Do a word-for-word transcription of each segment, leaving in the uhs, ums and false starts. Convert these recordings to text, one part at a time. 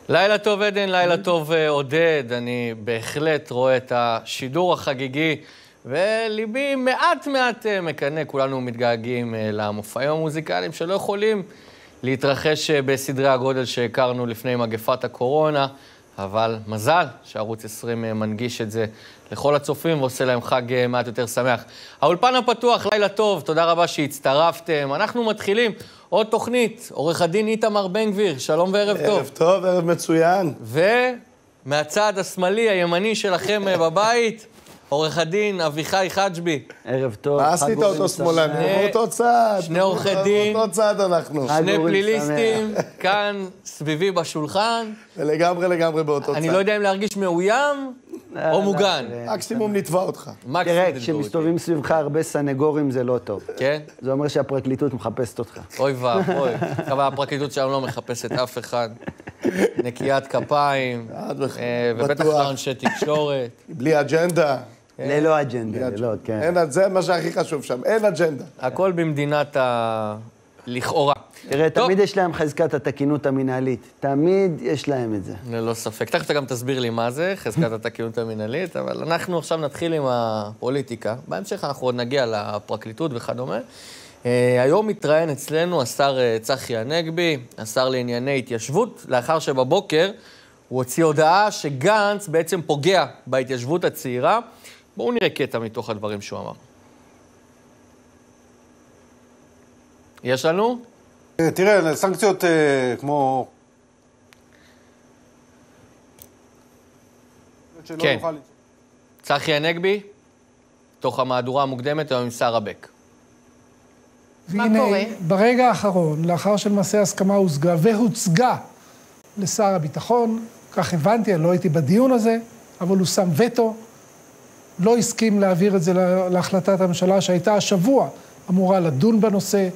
לילה טוב עדן, לילה טוב עודד. אני בהחלט רואה את השידור החגיגי, וליבי מעט מעט מקנה. כולנו מתגעגעים למופעים המוזיקליים שלא יכולים להתרחש בסדרי הגודל שהכרנו לפני מגפת הקורונה, אבל מזל שערוץ עשרים מנגיש את זה לכל הצופים ועושה להם חג מעט יותר שמח. האולפן הפתוח, לילה טוב, תודה רבה שהצטרפתם. אנחנו מתחילים עוד תוכנית, עורך הדין איתמר בן גביר, שלום וערב טוב. ערב טוב, ערב מצוין. ומהצד השמאלי, הימני שלכם בבית, עורך הדין אביחי חג'בי. ערב טוב. מה עשית אותו שמאלני? באותו צד. שני עורכי דין. באותו צד אנחנו. שני פליליסטים, כאן סביבי בשולחן. ולגמרי לגמרי באותו צד. אני לא יודע אם להרגיש מאוים או מוגן. מקסימום נתבע אותך. תראה, כשמסתובבים סביבך הרבה סנגורים זה לא טוב. כן? זה אומר שהפרקליטות מחפשת אותך. אוי ואבוי. אבל הפרקליטות שלנו לא מחפשת אף אחד. נקיית כפיים, ובטח לא אנשי תקשורת. בלי אג'נדה. ללא אג'נדה, ללא, כן. זה מה שהכי חשוב שם, אין אג'נדה. הכל במדינת ה... לכאורה. תראה, תמיד יש להם חזקת התקינות המנהלית. תמיד יש להם את זה. ללא ספק. תכף אתה גם תסביר לי מה זה, חזקת התקינות המנהלית, אבל אנחנו עכשיו נתחיל עם הפוליטיקה. בהמשך אנחנו עוד נגיע לפרקליטות וכדומה. היום מתראיין אצלנו השר צחי הנגבי, השר לענייני התיישבות, לאחר שבבוקר הוא הוציא הודעה שגנץ בעצם פוגע בהתיישבות הצעירה. בואו נראה קטע מתוך הדברים שהוא אמר. יש לנו? תראה, סנקציות כמו... כן. צחי הנגבי, תוך המהדורה המוקדמת, היום עם שר הבק. והנה, ברגע האחרון, לאחר שלמעשה ההסכמה הושגה והוצגה לשר הביטחון, כך הבנתי, אני לא הייתי בדיון הזה, אבל הוא שם וטו, לא הסכים להעביר את זה להחלטת הממשלה שהייתה השבוע אמורה לדון בנושא,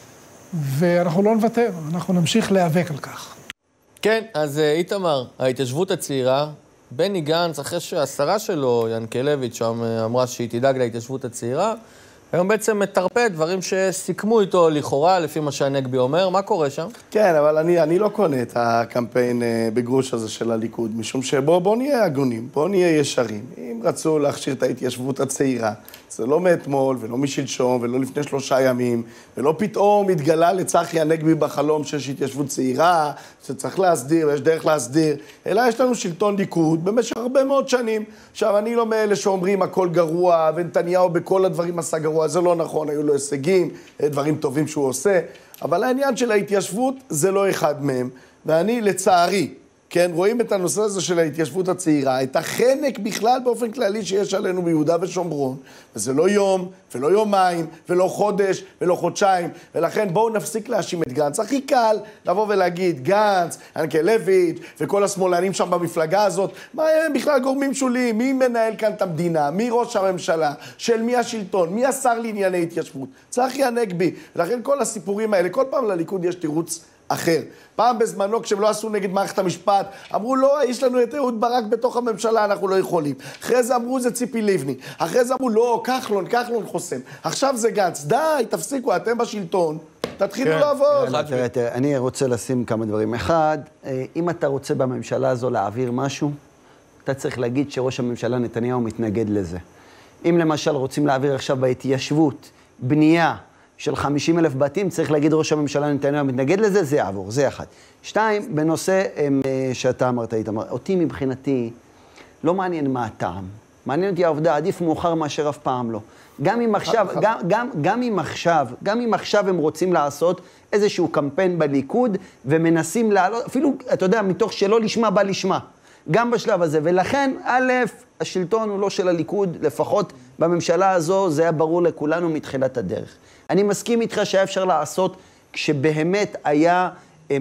ואנחנו לא נוותר, אנחנו נמשיך להיאבק על כך. כן, אז איתמר, ההתיישבות הצעירה, בני גנץ, אחרי שהשרה שלו, ינקלביץ', שם אמרה שהיא תדאג להתיישבות הצעירה, היום בעצם מטרפד דברים שסיכמו איתו לכאורה, לפי מה שהנגבי אומר. מה קורה שם? כן, אבל אני, אני לא קונה את הקמפיין בגרוש הזה של הליכוד, משום שבוא בוא נהיה הגונים, בוא נהיה ישרים. אם רצו להכשיר את ההתיישבות הצעירה, זה לא מאתמול ולא משלשום ולא לפני שלושה ימים, ולא פתאום התגלה לצחי הנגבי בחלום שיש התיישבות צעירה, שצריך להסדיר ויש דרך להסדיר, אלא יש לנו שלטון ליכוד במשך הרבה מאוד שנים. עכשיו, אני לא מאלה שאומרים הכל גרוע, ונתניהו בכל הדברים עשה גרוע, זה לא נכון, היו לו הישגים, דברים טובים שהוא עושה, אבל העניין של ההתיישבות זה לא אחד מהם, ואני לצערי, כן, רואים את הנושא הזה של ההתיישבות הצעירה, את החנק בכלל באופן כללי שיש עלינו ביהודה ושומרון, וזה לא יום, ולא יומיים, ולא חודש, ולא חודשיים, ולכן בואו נפסיק להאשים את גנץ. הכי קל לבוא ולהגיד, גנץ, ינקלביץ' וכל השמאלנים שם במפלגה הזאת, מה הם בכלל גורמים שוליים? מי מנהל כאן את המדינה? מי ראש הממשלה? של מי השלטון? מי השר לענייני התיישבות? צחי הנגבי. ולכן כל הסיפורים האלה, כל פעם לליכוד יש תירוץ אחר. פעם בזמנו, כשהם לא עשו נגד מערכת המשפט, אמרו, לא, יש לנו את אהוד ברק בתוך הממשלה, אנחנו לא יכולים. אחרי זה אמרו, זה ציפי לבני. אחרי זה אמרו, לא, כחלון, כחלון חוסם. עכשיו זה גנץ. די, תפסיקו, אתם בשלטון. תתחילו לעבוד. אני רוצה לשים כמה דברים. אחד, אם אתה רוצה בממשלה הזו להעביר משהו, אתה צריך להגיד שראש הממשלה נתניהו מתנגד לזה. אם למשל רוצים להעביר עכשיו בהתיישבות, בנייה, של חמישים אלף בתים, צריך להגיד ראש הממשלה נתניהו מתנגד לזה, זה יעבור, זה אחד. שתיים, בנושא שאתה אמרת, איתמר, אותי מבחינתי לא מעניין מה הטעם. מעניין אותי העובדה, עדיף מאוחר מאשר אף פעם לא. גם אם עכשיו, גם, גם, גם אם עכשיו, גם אם עכשיו הם רוצים לעשות איזשהו קמפיין בליכוד, ומנסים לעלות, אפילו, אתה יודע, מתוך שלא לשמה, בא לשמה. גם בשלב הזה, ולכן, א', השלטון הוא לא של הליכוד, לפחות בממשלה הזו, זה היה ברור לכולנו מתחילת הדרך. אני מסכים איתך שהיה אפשר לעשות, כשבאמת היה,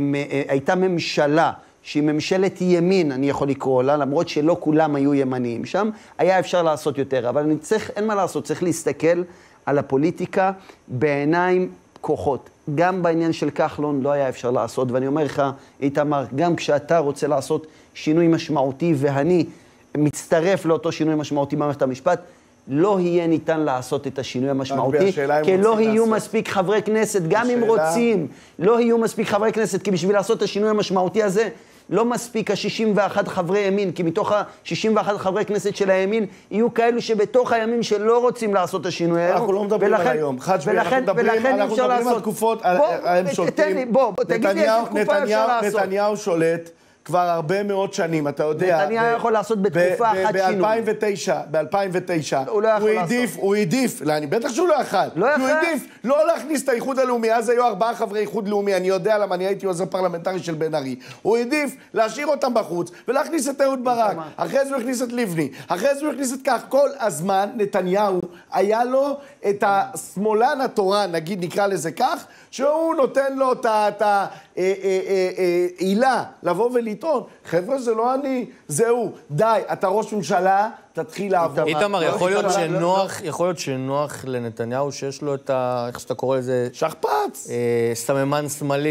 הייתה ממשלה, שהיא ממשלת ימין, אני יכול לקרוא לה, למרות שלא כולם היו ימניים שם, היה אפשר לעשות יותר, אבל אני צריך, אין מה לעשות, צריך להסתכל על הפוליטיקה בעיניים כוחות. גם בעניין של כחלון לא היה אפשר לעשות, ואני אומר לך, איתמר, גם כשאתה רוצה לעשות שינוי משמעותי, ואני מצטרף לאותו שינוי משמעותי במערכת המשפט, לא יהיה ניתן לעשות את השינוי המשמעותי, כי לא יהיו מספיק חברי כנסת, גם אם רוצים, לא יהיו מספיק חברי כנסת, כי בשביל לעשות את השינוי המשמעותי הזה, לא מספיק ה-שישים ואחד חברי ימין, כי מתוך ה-שישים ואחד חברי כנסת של הימין, יהיו כאלו שבתוך הימין שלא רוצים לעשות את השינוי היום. אנחנו לא מדברים על היום. חג'בי, אנחנו מדברים על תקופות, הם שולטים. בוא, תגיד לי איזה תקופה אפשר לעשות. נתניהו שולט כבר הרבה מאוד שנים, אתה יודע. נתניהו יכול לעשות בתקופה אחת שינוי. ב-אלפיים ותשע, ב-אלפיים ותשע, הוא לא יכול לעשות. הוא העדיף, לא, אני בטח שהוא לא יכול. לא יכול. הוא העדיף לא להכניס את האיחוד הלאומי, אז היו ארבעה חברי איחוד לאומי, אני יודע למה, אני הייתי עוזר פרלמנטרי של בן ארי. הוא העדיף להשאיר אותם בחוץ ולהכניס את אהוד ברק. אחרי זה הוא הכניס את לבני, אחרי זה הוא הכניס את כך. כל הזמן נתניהו היה לו את השמאלן התורן, נגיד נקרא לזה כך, שהוא נותן לו את העילה לבוא ולטעון, חבר'ה זה לא אני, זהו, די, אתה ראש ממשלה, תתחיל לעבור. איתמר, יכול להיות שנוח, יכול להיות שנוח לנתניהו שיש לו את ה... איך שאתה קורא לזה? שכפ"ץ. סממן שמאלי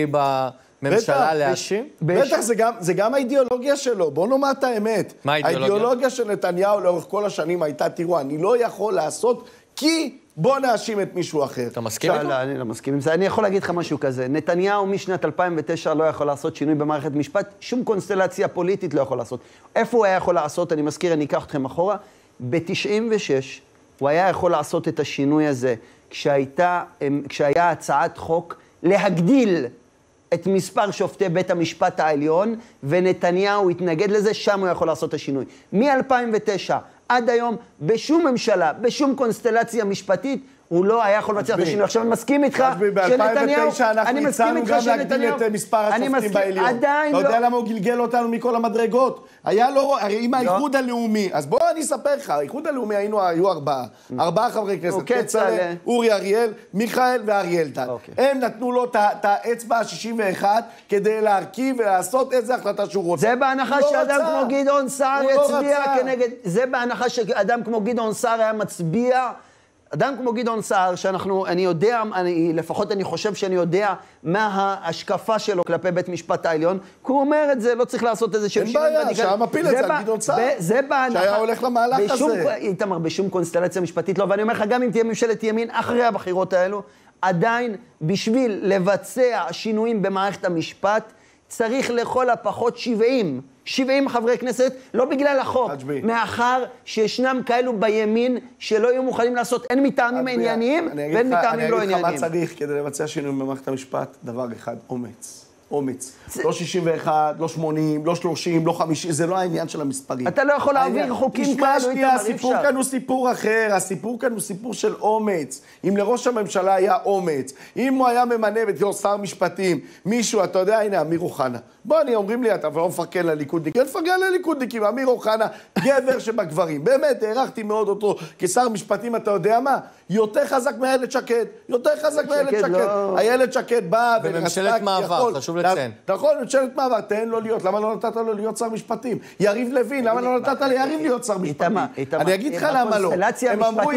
בממשלה להאשים? בטח, זה גם האידיאולוגיה שלו, בוא נאמר את האמת. מה האידיאולוגיה? האידיאולוגיה של נתניהו לאורך כל השנים הייתה, תראו, אני לא יכול לעשות כי... בוא נאשים את מישהו אחר. אתה מסכים איתו? לא, אני לא מסכים עם זה. אני יכול להגיד לך משהו כזה. נתניהו משנת אלפיים ותשע לא יכול לעשות שינוי במערכת משפט, שום קונסטלציה פוליטית לא יכול לעשות. איפה הוא היה יכול לעשות? אני מזכיר, אני אקח אתכם אחורה. ב-תשעים ושש הוא היה יכול לעשות את השינוי הזה, כשהייתה, כשהיה הצעת חוק להגדיל את מספר שופטי בית המשפט העליון, ונתניהו התנגד לזה, שם הוא יכול לעשות את השינוי. מ-אלפיים ותשע עד היום, בשום ממשלה, בשום קונסטלציה משפטית, הוא לא היה יכול לבצע את השינוי. עכשיו אני מסכים איתך שנתניהו... אנחנו הצענו גם להגדיל את מספר השופטים בעליון. עדיין לא... אתה יודע למה הוא גלגל אותנו מכל המדרגות? היה לא... הרי עם האיחוד הלאומי, אז בוא אני אספר לך, האיחוד הלאומי היו ארבעה. ארבעה חברי כנסת. כצל'ה, אורי אריאל, מיכאל ואריאל טל. הם נתנו לו את האצבע ה-שישים ואחת כדי להרכיב ולעשות איזה החלטה שהוא רוצה. זה בהנחה שאדם כמו גדעון סער יצביע כנגד... זה בהנחה שאדם כמו גדעון סער היה מצביע... אדם כמו גדעון סער, שאנחנו, אני יודע, אני, לפחות אני חושב שאני יודע מה ההשקפה שלו כלפי בית משפט העליון, כי הוא אומר את זה, לא צריך לעשות איזה של שינוי. אין בעיה, שהיה מפיל את זה על גדעון סער. זה בהנחה. שהיה הולך למהלך בשום, הזה. איתמר, בשום קונסטלציה משפטית לא, ואני אומר לך, גם אם תהיה ממשלת ימין אחרי הבחירות האלו, עדיין בשביל לבצע שינויים במערכת המשפט, צריך לכל הפחות שבעים. שבעים חברי כנסת, לא בגלל החוק, מאחר שישנם כאלו בימין שלא יהיו מוכנים לעשות, אין מטעמים ענייניים ואין מטעמים לא ענייניים. אני אגיד לך מה צריך כדי לבצע שינוי במערכת המשפט, דבר אחד, אומץ. אומץ. לא שישים ואחת, לא שמונים, לא שלושים, לא חמישים, זה לא העניין של המספרים. אתה לא יכול להעביר חוקים כאלו, תשמע שנייה, הסיפור כאן הוא סיפור אחר, הסיפור כאן הוא סיפור של אומץ. אם לראש הממשלה היה אומץ, אם הוא היה ממנה בתור שר משפטים, מישהו, אתה יודע, הנה, אמיר אוחנה. בוא, אני אומרים לי, אתה לא מפרגן לליכודניקים, אני מפרגן לליכודניקים, אמיר אוחנה, גבר שבגברים. באמת, הערכתי מאוד אותו כשר משפטים, אתה יודע מה? יותר חזק מהילד שקד, יותר חזק מהילד שקד. הילד שקד בא בממשלת מעבר, חשוב לציין. נכון, ממשלת מעבר, תן לו להיות, למה לא נתת לו להיות שר משפטים? יריב לוין, למה לא נתת ליריב להיות שר משפטים? אני אגיד לך למה לא. הם אמרו,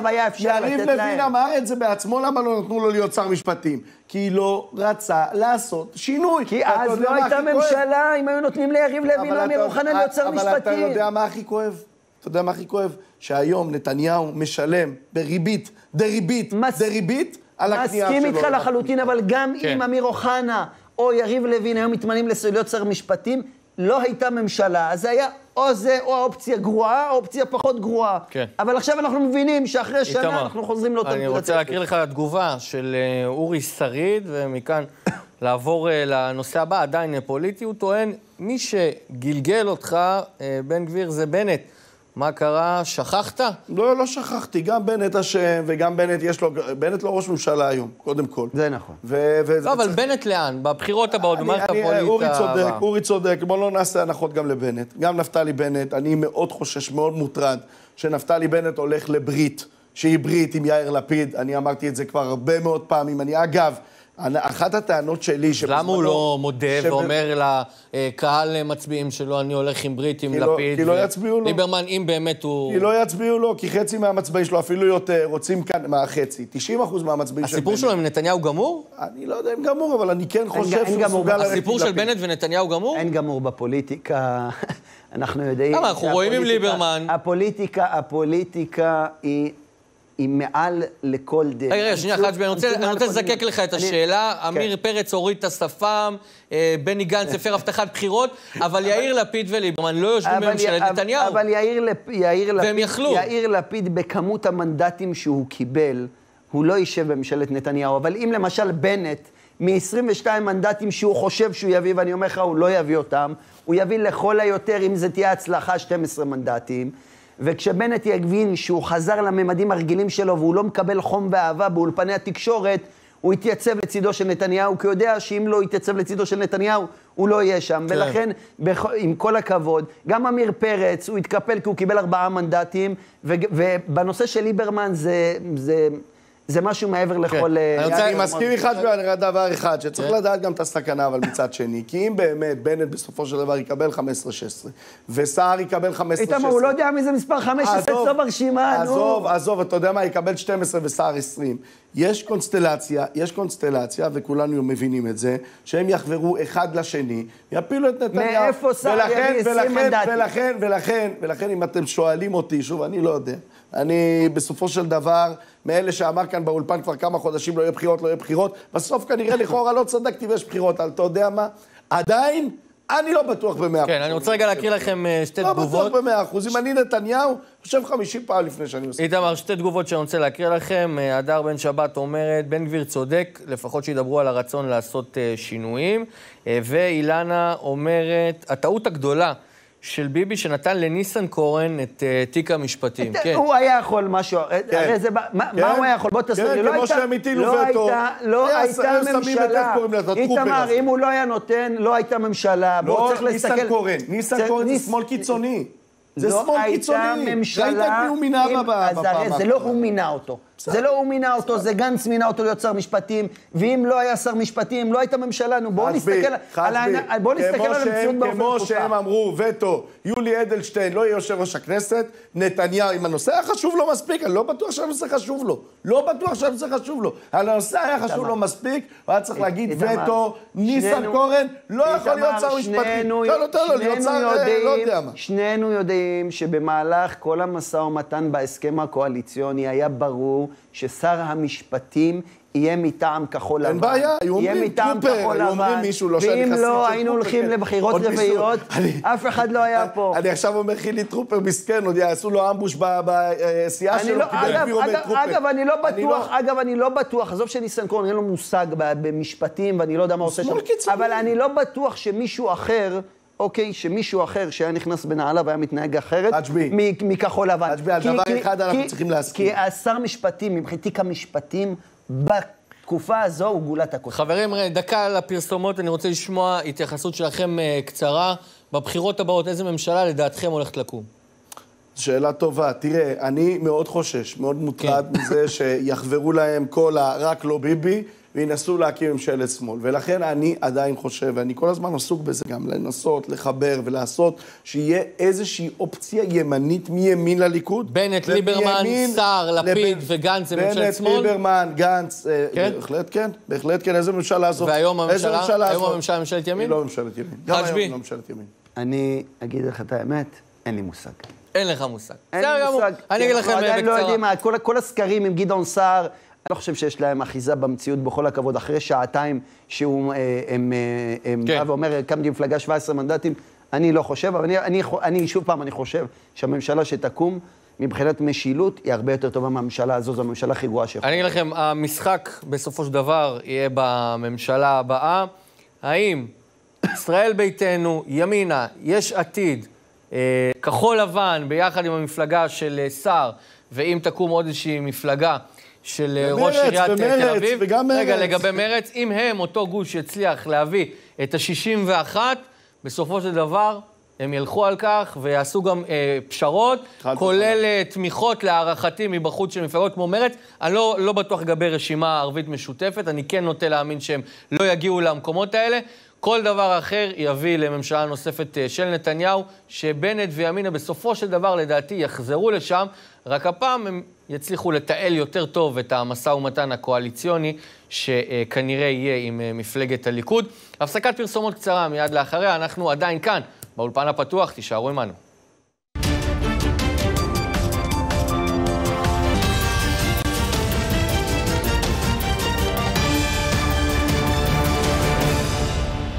יריב לוין אמר את זה בעצמו, למה לא נתנו לו להיות שר משפטים? כי לא רצה לעשות שינוי. כי אז לא הייתה ממשלה, אם היו נותנים ליריב לוין או אמיר אוחנה להיות שר משפטים. אבל אתה יודע מה הכי כואב? אתה יודע מה הכי כואב? שהיום נתניהו משלם בריבית, דריבית, דריבית על הקנייה שלו. מסכים איתך לחלוטין, אבל גם אם אמיר אוחנה או יריב לוין היום מתמנים להיות שר משפטים, לא הייתה ממשלה. אז זה היה או זה או האופציה גרועה, או אופציה פחות גרועה. כן. אבל עכשיו אנחנו מבינים שאחרי שנה אנחנו חוזרים לאותה... אני רוצה להקריא לך התגובה של אורי שריד, ומכאן לעבור לנושא הבא, עדיין פוליטי. הוא טוען, מי שגלגל אותך, בן גביר, זה בנט. מה קרה? שכחת? לא, לא שכחתי. גם בנט אשם, וגם בנט יש לו... בנט לא ראש ממשלה היום, קודם כל. זה נכון. לא, אבל בנט לאן? בבחירות הבאות, במערכת הפוליטית... אורי צודק, אורי צודק. בוא לא נעשה הנחות גם לבנט. גם נפתלי בנט, אני מאוד חושש, מאוד מוטרד, שנפתלי בנט הולך לברית, שהיא ברית עם יאיר לפיד. אני אמרתי את זה כבר הרבה מאוד פעמים. אני, אגב, אחת הטענות שלי... למה הוא לא מודה ואומר לקהל מצביעים שלו, אני הולך עם ברית, עם לפיד? כי לא יצביעו לו. ליברמן, אם באמת הוא... כי לא יצביעו לו, כי חצי מהמצביעים שלו, אפילו יותר, רוצים כאן, מה חצי? תשעים אחוז מהמצביעים של בנט. הסיפור שלו עם נתניהו גמור? אני לא יודע אם גמור, אבל אני כן חושב שהוא מסוגל ללכת. הסיפור של בנט ונתניהו גמור? אין גמור בפוליטיקה. אנחנו יודעים... למה, אנחנו רואים עם ליברמן. הפוליטיקה, הפוליטיקה היא היא מעל לכל דרך. רגע, שנייה, חג'בי, אני רוצה לזקק לך את השאלה. עמיר פרץ הוריד את השפם, בני גנץ הפר הבטחת בחירות, אבל יאיר לפיד וליברמן לא יושבים בממשלת נתניהו. אבל יאיר לפיד, בכמות המנדטים שהוא קיבל, הוא לא יישב בממשלת נתניהו. אבל אם למשל בנט, מ-עשרים ושתיים מנדטים שהוא חושב שהוא יביא, ואני אומר לך, הוא לא יביא אותם, הוא יביא לכל היותר, אם זה תהיה הצלחה, שנים עשר מנדטים, וכשבנט יבין שהוא חזר לממדים הרגילים שלו, והוא לא מקבל חום ואהבה באולפני התקשורת, הוא יתייצב לצידו של נתניהו, כי הוא יודע שאם לא יתייצב לצידו של נתניהו, הוא לא יהיה שם. כן. ולכן, עם כל הכבוד, גם אמיר פרץ, הוא התקפל כי הוא קיבל ארבעה מנדטים, ובנושא של ליברמן זה... זה זה משהו מעבר לכל... אני מסכים איתך דבר אחד, שצריך לדעת גם את הסכנה, אבל מצד שני, כי אם באמת בנט בסופו של דבר יקבל חמש עשרה שש עשרה, וסער יקבל חמש עשרה שש עשרה... איתמר, הוא לא יודע מי זה מספר חמש עשרה, סוף הרשימה, נו. עזוב, עזוב, אתה יודע מה, יקבל שתים עשרה וסער עשרים. יש קונסטלציה, יש קונסטלציה, וכולנו מבינים את זה, שהם יחברו אחד לשני, יפילו את נתניהו. מאיפה סער יביא עשרים מנדטים? ולכן, ולכן, ולכן, אם אתם שואלים אותי, שוב, אני לא יודע. אני בסופו של דבר, מאלה שאמר כאן באולפן כבר כמה חודשים, לא יהיה בחירות, לא יהיה בחירות, בסוף כנראה לכאורה לא צדקתי ויש בחירות, אבל אתה יודע מה? עדיין, אני לא בטוח במאה אחוז. כן, אני רוצה רגע להקריא לכם שתי תגובות. לא בטוח במאה אחוז. אם אני נתניהו, חושב חמישים פעם לפני שאני עושה. איתמר, שתי תגובות שאני רוצה להקריא לכם. הדר בן שבת אומרת, בן גביר צודק, לפחות שידברו על הרצון לעשות שינויים. ואילנה אומרת, הטעות הגדולה של ביבי שנתן לניסן קורן את תיק המשפטים. הוא היה יכול משהו, הרי זה, מה הוא היה יכול? בוא תסביר לי, לא הייתה ממשלה, איתמר, אם הוא לא היה נותן, לא הייתה ממשלה, בוא צריך להסתכל... ניסן קורן, ניסן קורן זה שמאל קיצוני. זה שמאל קיצוני. ממשלה, הוא מינה בפעם. זה לא הוא מינה אותו. זה לא הוא מינה אותו, זה גנץ מינה אותו להיות שר משפטים, ואם לא היה שר משפטים, לא הייתה ממשלה, נו, בואו נסתכל על המציאות באופן כמו שהם אמרו, וטו, יולי אדלשטיין לא יהיה יושב ראש הכנסת, נתניהו, אם הנושא היה חשוב לו מספיק, אני לא בטוח שהנושא חשוב לו. לא בטוח שהנושא חשוב לו. הנושא היה חשוב לו מספיק, הוא היה צריך להגיד, וטו, ניסן קורן, לא יכול להיות שר משפטים. שנינו יודעים שבמהלך כל המשא ומתן בהסכם הקואליציוני היה ברור ששר המשפטים יהיה מטעם כחול לבן. אין בעיה, היו אומרים טרופר, היו אומרים מישהו לא שאני חסיד של טרופר. ואם לא, היינו הולכים לבחירות רביעיות, אף אחד לא היה פה. אני עכשיו אומר חילי טרופר מסכן, עוד יעשו לו אמבוש בסיעה שלו, כדי להגביר עומד טרופר. אגב, אני לא בטוח, אגב, אני לא בטוח, עזוב שניסן קורן, אין לו מושג במשפטים, ואני לא יודע מה עושה שם, אבל אני לא בטוח שמישהו אחר, אוקיי, שמישהו אחר שהיה נכנס בנעליו והיה מתנהג אחרת מכחול לבן. חג'בי, על דבר אחד אנחנו צריכים להסכים. כי השר משפטים, מבחינת תיק המשפטים, בתקופה הזו הוא גולת הכותרת. חברים, דקה על הפרסומות, אני רוצה לשמוע התייחסות שלכם קצרה. בבחירות הבאות, איזה ממשלה לדעתכם הולכת לקום? שאלה טובה. תראה, אני מאוד חושש, מאוד מוטרד מזה שיחברו להם כל הרק לא ביבי, וינסו להקים ממשלת שמאל. ולכן אני עדיין חושב, ואני כל הזמן עסוק בזה גם, לנסות, לחבר ולעשות, שיהיה איזושהי אופציה ימנית מימין לליכוד. בנט, ליברמן, סער, לפיד וגנץ זה ממשלת שמאל? בנט, ליברמן, גנץ, בהחלט כן, בהחלט כן, איזה ממשלה זאת? והיום הממשלה? היום הממשלה ממשלת ימין? היא לא ממשלת ימין. גם היום לא ממשלת ימין. אני אגיד לך את האמת, אין לי מושג. אין לך מושג. אין לי מושג. אני אגיד לכם בקצרה. כל הסקרים עם גדעון סער, אני לא חושב שיש להם אחיזה במציאות בכל הכבוד, אחרי שעתיים שהוא בא ואומר, הקמתי מפלגה שבעה עשר מנדטים, אני לא חושב, אבל אני, שוב פעם, אני חושב שהממשלה שתקום, מבחינת משילות, היא הרבה יותר טובה מהממשלה הזו, זו הממשלה הכי גרועה שיכולה. אני אגיד לכם, המשחק בסופו של דבר יהיה בממשלה הבאה. האם ישראל ביתנו, ימינה, יש עתיד, כחול לבן, ביחד עם המפלגה של סער, ואם תקום עוד איזושהי מפלגה, של ראש עיריית תל אביב. וגם מרץ. רגע, לגבי מרץ, אם הם, אותו גוש יצליח להביא את ה-שישים ואחת, בסופו של דבר הם ילכו על כך ויעשו גם אה, פשרות, כולל אה, תמיכות להערכתי מבחוץ של מפלגות כמו מרץ. אני לא, לא בטוח לגבי רשימה ערבית משותפת, אני כן נוטה להאמין שהם לא יגיעו למקומות האלה. כל דבר אחר יביא לממשלה נוספת של נתניהו, שבנט וימינה בסופו של דבר לדעתי יחזרו לשם, רק הפעם הם יצליחו לתעל יותר טוב את המשא ומתן הקואליציוני, שכנראה יהיה עם מפלגת הליכוד. הפסקת פרסומות קצרה מיד לאחריה, אנחנו עדיין כאן, באולפן הפתוח, תישארו עמנו.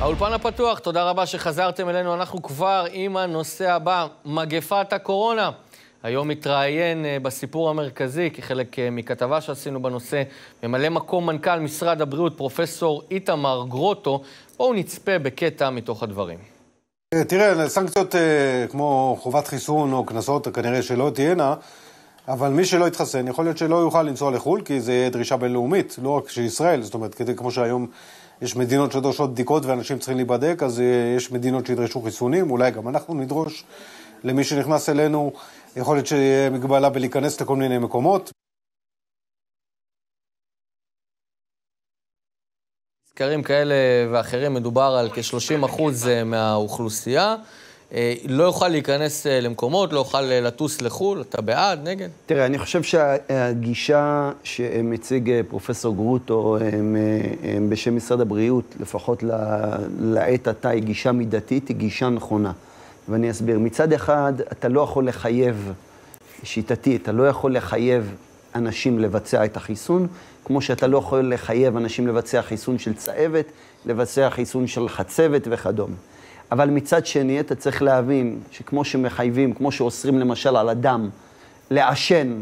האולפן הפתוח, תודה רבה שחזרתם אלינו. אנחנו כבר עם הנושא הבא, מגפת הקורונה. היום מתראיין בסיפור המרכזי, כחלק מכתבה שעשינו בנושא, ממלא מקום מנכ"ל משרד הבריאות, פרופסור איתמר גרוטו. בואו נצפה בקטע מתוך הדברים. תראה, סנקציות כמו חובת חיסון או כנסות כנראה שלא תהיינה, אבל מי שלא יתחסן יכול להיות שלא יוכל לנסוע לחול, כי זה דרישה בינלאומית, לא רק של ישראל. זאת אומרת, כדי, כמו שהיום יש מדינות שדורשות בדיקות ואנשים צריכים להיבדק, אז יש מדינות שידרשו חיסונים, אולי גם אנחנו נדרוש. למי שנכנס אלינו, יכול להיות שיהיה מגבלה בלהיכנס לכל מיני מקומות. סקרים כאלה ואחרים מדובר על כ-שלושים אחוז מהאוכלוסייה. לא יוכל להיכנס למקומות, לא יוכל לטוס לחול. אתה בעד, נגד? תראה, אני חושב שהגישה שמציג פרופסור גרוטו בשם משרד הבריאות, לפחות לעת עתה, היא גישה מידתית, היא גישה נכונה. ואני אסביר. מצד אחד, אתה לא יכול לחייב, שיטתי, אתה לא יכול לחייב אנשים לבצע את החיסון, כמו שאתה לא יכול לחייב אנשים לבצע חיסון של צהבת, לבצע חיסון של חצבת וכדומה. אבל מצד שני, אתה צריך להבין שכמו שמחייבים, כמו שאוסרים למשל על אדם לעשן,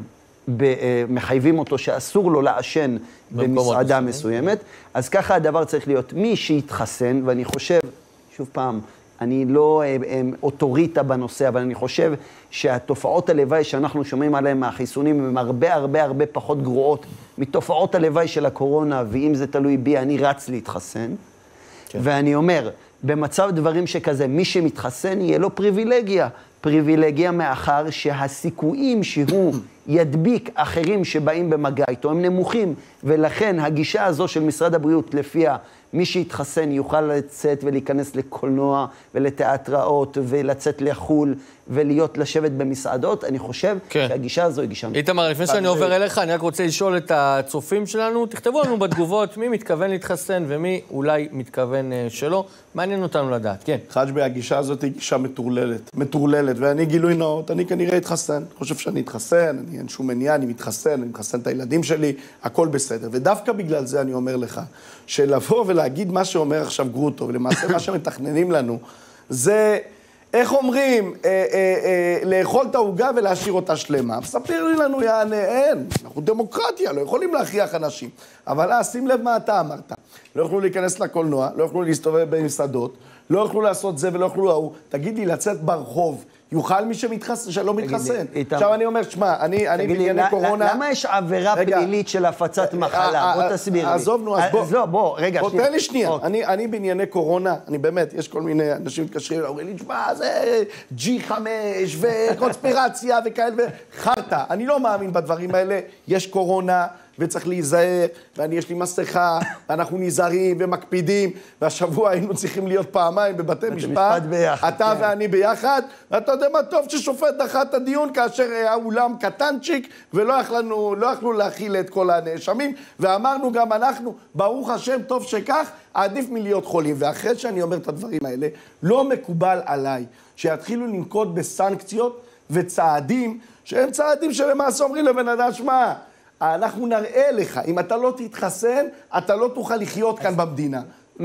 מחייבים אותו שאסור לו לעשן במסעדה מסוימת, אז ככה הדבר צריך להיות. מי שיתחסן, ואני חושב, שוב פעם, אני לא אוטוריטה בנושא, אבל אני חושב שהתופעות הלוואי שאנחנו שומעים עליהן מהחיסונים הן הרבה הרבה הרבה פחות גרועות מתופעות הלוואי של הקורונה, ואם זה תלוי בי, אני רץ להתחסן. כן. ואני אומר, במצב דברים שכזה, מי שמתחסן יהיה לו פריבילגיה. פריבילגיה מאחר שהסיכויים שהוא ידביק אחרים שבאים במגע איתו הם נמוכים, ולכן הגישה הזו של משרד הבריאות לפיה מי שיתחסן יוכל לצאת ולהיכנס לקולנוע ולתיאטראות ולצאת לחול ולהיות לשבת במסעדות, אני חושב כן. שהגישה הזו היא גישה... איתמר, לפני שאני עובר אליך, אני רק רוצה לשאול את הצופים שלנו, תכתבו לנו בתגובות מי מתכוון להתחסן ומי אולי מתכוון שלא, מעניין אותנו לדעת, כן. חג'בי, הגישה הזאת היא גישה מטורללת, מטורללת, ואני גילוי נאות, אני כנראה אתחסן, אני חושב שאני אתחסן, אני אין שום מניעה, אני מתחסן, אני מתחסן את הילדים שלי, הכל בסדר, ודווקא בגלל זה אני אומר לך, שלבוא ולהגיד מה שאומר עכשיו גרוטו, ולמעשה מה שמתכננים לנו, זה, איך אומרים, אה, אה, אה, לאכול את העוגה ולהשאיר אותה שלמה. מספר לי לנו, יענה, אין, אנחנו דמוקרטיה, לא יכולים להכריח אנשים. אבל אה, שים לב מה אתה אמרת. לא יכולו להיכנס לקולנוע, לא יכולו להסתובב במסעדות, לא יכולו לעשות זה ולא יכולו להוא. תגיד לי, לצאת ברחוב, יוכל מי שמתחסן, שלא מתחסן. עכשיו אני אומר, שמה, אני, אני בענייני קורונה... למה יש עבירה פלילית של הפצת מחלה? בוא תסביר לי. עזוב, נו, אז בוא. לא, בוא, רגע, שנייה. תן לי שנייה. אני בענייני קורונה, אני באמת, יש כל מיני אנשים מתקשרים, אומרים לי, תשמע, זה ג'י חמש וקונספירציה וכאלה, וחרטה. אני לא מאמין בדברים האלה, יש קורונה, וצריך להיזהר, ואני יש לי מסכה, ואנחנו נזהרים ומקפידים, והשבוע היינו צריכים להיות פעמיים בבתי משפט, אתה ואני ביחד, ואתה יודע מה טוב ששופט דחה את הדיון, כאשר האולם קטנצ'יק, ולא יכלנו, לא יכלו להכיל את כל הנאשמים, ואמרנו גם אנחנו, ברוך השם, טוב שכך, עדיף מלהיות חולים. ואחרי שאני אומר את הדברים האלה, לא מקובל עליי, שיתחילו לנקוט בסנקציות וצעדים, שהם צעדים שלמעשה אומרים לבן אדם, שמה, אנחנו נראה לך, אם אתה לא תתחסן, אתה לא תוכל לחיות כאן במדינה.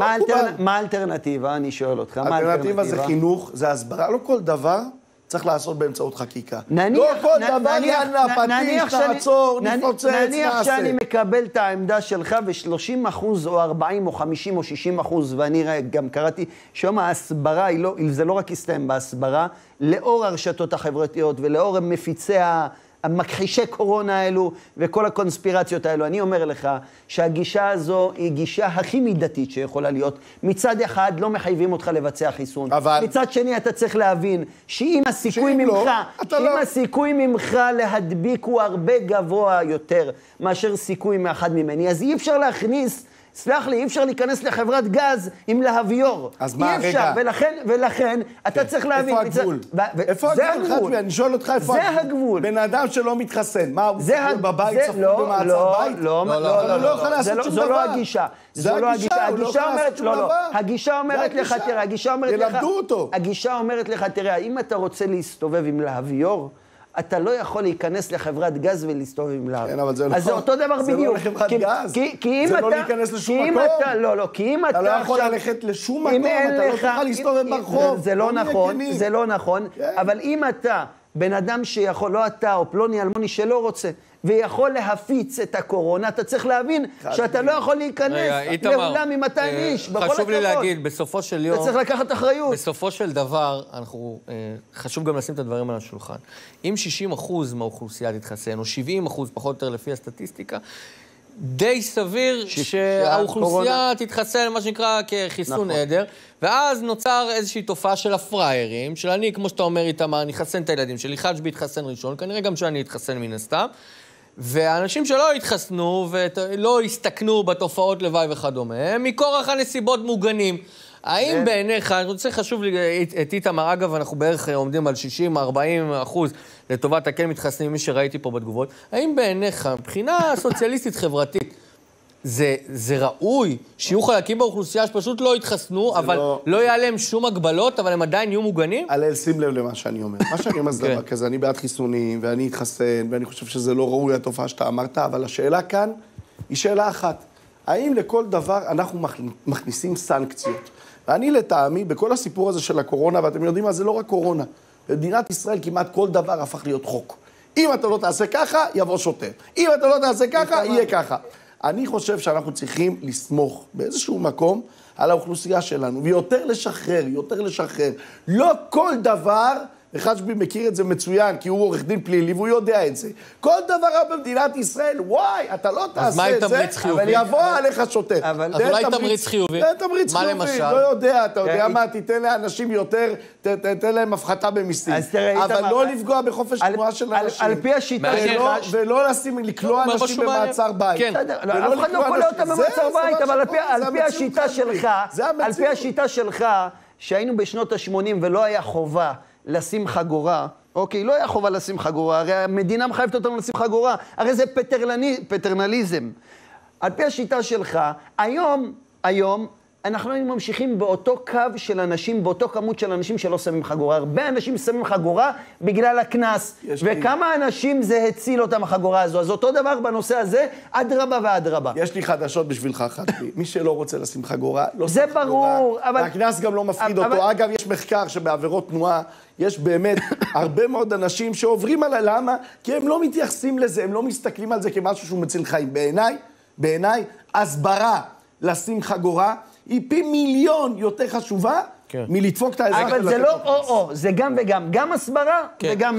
מה האלטרנטיבה? אני שואל אותך. האלטרנטיבה זה חינוך, זה הסברה. לא כל דבר צריך לעשות באמצעות חקיקה. לא כל דבר יענה, פטיש, תעצור, נפוצץ, נעשה. נניח שאני מקבל את העמדה שלך ו-שלושים אחוז או ארבעים או חמישים או שישים אחוז, ואני גם קראתי, שום ההסברה, זה לא רק יסתיים בהסברה, לאור הרשתות החברתיות ולאור מפיצי ה... המכחישי קורונה האלו וכל הקונספירציות האלו. אני אומר לך שהגישה הזו היא גישה הכי מידתית שיכולה להיות. מצד אחד לא מחייבים אותך לבצע חיסון. אבל... מצד שני אתה צריך להבין שאם הסיכוי ממך, לא, שאם לא... הסיכוי ממך להדביק הוא הרבה גבוה יותר מאשר סיכוי מאחד ממני, אז אי אפשר להכניס... סלח לי, אי אפשר להיכנס לחברת גז עם להביור. אז מה, רגע? אי אפשר, ולכן, ולכן, אתה צריך להבין. איפה הגבול? איפה הגבול? אני שואל אותך איפה הגבול. זה הגבול. בן אדם שלא מתחסן, מה, הוא ספור בבית, ספור במעצר בית? לא, לא, לא, לא יכול לעשות שום דבר. זו לא הגישה. זו לא הגישה. הגישה אומרת, לא, לא. הגישה אומרת לך, תראה, הגישה אומרת לך, ילמדו אותו. הגישה אומרת לך, תראה, אם אתה רוצה להסתובב עם להביור, אתה לא יכול להיכנס לחברת גז ולהסתובב עם להב. כן, אבל זה לא... אז זה אותו דבר בדיוק. זה לא לחברת גז. זה לא להיכנס לשום מקום. לא, לא, כי אם אתה... אתה לא יכול ללכת לשום מקום, אתה לא תוכל להסתובב ברחוב. זה לא נכון, זה לא נכון, אבל אם אתה, בן אדם שיכול, לא אתה או פלוני אלמוני שלא רוצה, ויכול להפיץ את הקורונה, אתה צריך להבין שאתה לא יכול להיכנס לאולם עם מאתיים איש, בכל הכבוד. חשוב לי להגיד, בסופו של יום... אתה צריך לקחת אחריות. בסופו של דבר, אנחנו... חשוב גם לשים את הדברים על השולחן. אם שישים אחוז מהאוכלוסייה תתחסן, או שבעים אחוז פחות או יותר לפי הסטטיסטיקה, די סביר שהאוכלוסייה תתחסן, מה שנקרא, כחיסון עדר, ואז נוצר איזושהי תופעה של הפריירים, של אני, כמו שאתה אומר איתמר, אני אחסן את הילדים שלי, חג'בי יתחסן ראשון, כנראה גם שאני אתחסן מן הסתם, והאנשים שלא התחסנו ולא הסתכנו בתופעות לוואי וכדומה, מכורח הנסיבות מוגנים. האם בעיניך, אני רוצה חשוב לי, את איתמר, אגב, אנחנו בערך עומדים על שישים ארבעים אחוז לטובת הכן מתחסנים, מי שראיתי פה בתגובות, האם בעיניך, מבחינה סוציאליסטית חברתית, זה, זה ראוי שיהיו חלקים באוכלוסייה שפשוט לא יתחסנו, אבל לא, לא יהיה להם שום הגבלות, אבל הם עדיין יהיו מוגנים? הלל, שים לב למה שאני אומר. מה שאני אומר זה דבר כזה, אני בעד חיסונים, ואני אתחסן, ואני חושב שזה לא ראוי התופעה שאתה אמרת, אבל השאלה כאן היא שאלה אחת. האם לכל דבר אנחנו מכניסים סנקציות? ואני לטעמי, בכל הסיפור הזה של הקורונה, ואתם יודעים מה, זה לא רק קורונה. במדינת ישראל כמעט כל דבר הפך להיות חוק. אם אתה לא תעשה ככה, יבוא שוטר. אם אתה לא תעשה ככה, יהיה ככה. אני חושב שאנחנו צריכים לסמוך באיזשהו מקום על האוכלוסייה שלנו, ויותר לשחרר, יותר לשחרר. לא כל דבר, וחג'בי מכיר את זה מצוין, כי הוא עורך דין פלילי, והוא יודע את זה. כל דבר במדינת ישראל, וואי, אתה לא תעשה את זה, אבל יבוא עליך שוטר. אז אולי תמריץ חיובי. זה תמריץ חיובי, לא יודע, אתה יודע מה, תיתן לאנשים יותר, תיתן להם הפחתה במיסים. אבל לא לפגוע בחופש תנועה של אנשים. על פי השיטה שלך... ולא לשים, לקלוע אנשים במעצר בית. אף אחד לא קולע אותם במעצר בית, אבל על פי השיטה שלך, על פי השיטה שלך, שהיינו בשנות ה-שמונים ולא היה חובה לשים חגורה, אוקיי, לא היה חובה לשים חגורה, הרי המדינה מחייבת אותנו לשים חגורה, הרי זה פטרלני, פטרנליזם. על פי השיטה שלך, היום, היום, אנחנו ממשיכים באותו קו של אנשים, באותו כמות של אנשים שלא שמים חגורה. הרבה אנשים שמים חגורה בגלל הכנס. וכמה לי... אנשים זה הציל אותם החגורה הזו. אז אותו דבר בנושא הזה, עד רבה ועד רבה. יש לי חדשות בשבילך, חג'בי. מי שלא רוצה לשים חגורה, לא זה שם ברור, חגורה. אבל... והכנס גם לא מפחיד אבל... אותו. אגב, יש מחקר שבעבירות תנועה, יש באמת הרבה מאוד אנשים שעוברים על הלמה, כי הם לא מתייחסים לזה, הם לא מסתכלים על זה כמשהו שהוא מציל חיים. בעיניי, בעיניי, הסברה לשים חגורה, היא פי מיליון יותר חשובה מלדפוק את האזרח. אבל זה לא או-או, זה גם וגם. גם הסברה וגם...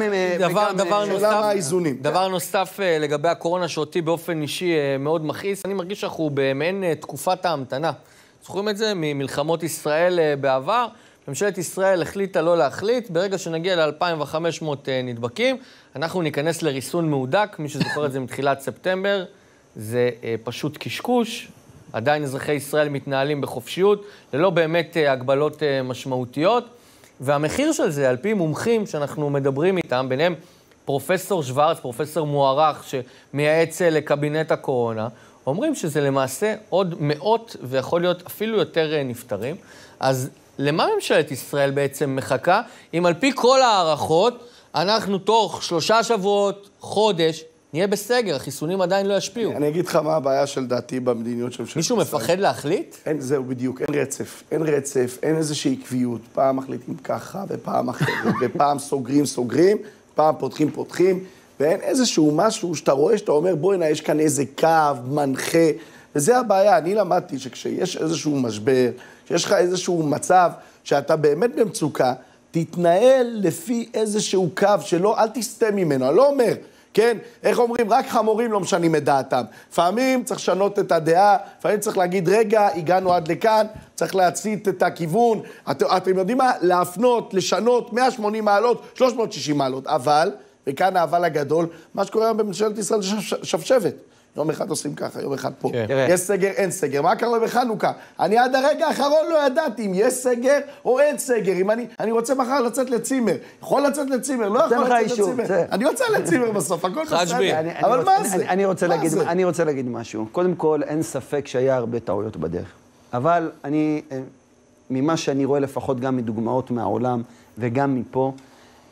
דבר נוסף לגבי הקורונה שאותי באופן אישי מאוד מכעיס, אני מרגיש שאנחנו במעין תקופת ההמתנה. זוכרים את זה ממלחמות ישראל בעבר? ממשלת ישראל החליטה לא להחליט, ברגע שנגיע ל-אלפיים וחמש מאות נדבקים, אנחנו ניכנס לריסון מהודק, מי שזוכר את זה מתחילת ספטמבר, זה פשוט קשקוש. עדיין אזרחי ישראל מתנהלים בחופשיות, ללא באמת הגבלות משמעותיות, והמחיר של זה, על פי מומחים שאנחנו מדברים איתם, ביניהם פרופסור שוורץ, פרופסור מוערך שמייעץ לקבינט הקורונה, אומרים שזה למעשה עוד מאות ויכול להיות אפילו יותר נפטרים. אז למה ממשלת ישראל בעצם מחכה? אם על פי כל הערכות, אנחנו תוך שלושה שבועות, חודש, נהיה בסגר, החיסונים עדיין לא ישפיעו. אני אגיד לך מה הבעיה של דעתי במדיניות של... מישהו מפחד להחליט? אין, זהו בדיוק, אין רצף. אין רצף, אין איזושהי עקביות. פעם מחליטים ככה, ופעם אחרת, ופעם סוגרים, סוגרים, פעם פותחים, פותחים, ואין איזשהו משהו שאתה רואה, שאתה אומר, בואי נה, יש כאן איזה קו, מנחה, וזה הבעיה. אני למדתי שכשיש איזשהו משבר, שיש לך איזשהו מצב שאתה באמת במצוקה, תתנהל לפי איזשהו קו שלא, אל תסתה ממנו, אני לא אומר, כן? איך אומרים? רק חמורים לא משנים את דעתם. לפעמים צריך לשנות את הדעה, לפעמים צריך להגיד, רגע, הגענו עד לכאן, צריך להצית את הכיוון. את, אתם יודעים מה? להפנות, לשנות, מאה ושמונים מעלות, שלוש מאות ושישים מעלות. אבל, וכאן האבל הגדול, מה שקורה בממשלת ישראל זה שבשבת. יום אחד עושים ככה, יום אחד פה. יש סגר, אין סגר. מה קרה בחנוכה? אני עד הרגע האחרון לא ידעתי אם יש סגר או אין סגר. אם אני, אני רוצה מחר לצאת לצימר. יכול לצאת לצימר, לא יכול לצאת לצימר. אני רוצה לצימר בסוף, הכל בסדר. אבל מה זה? אני רוצה להגיד, אני רוצה להגיד משהו. קודם כל, אין ספק שהיה הרבה טעויות בדרך. אבל אני, ממה שאני רואה לפחות גם מדוגמאות מהעולם וגם מפה,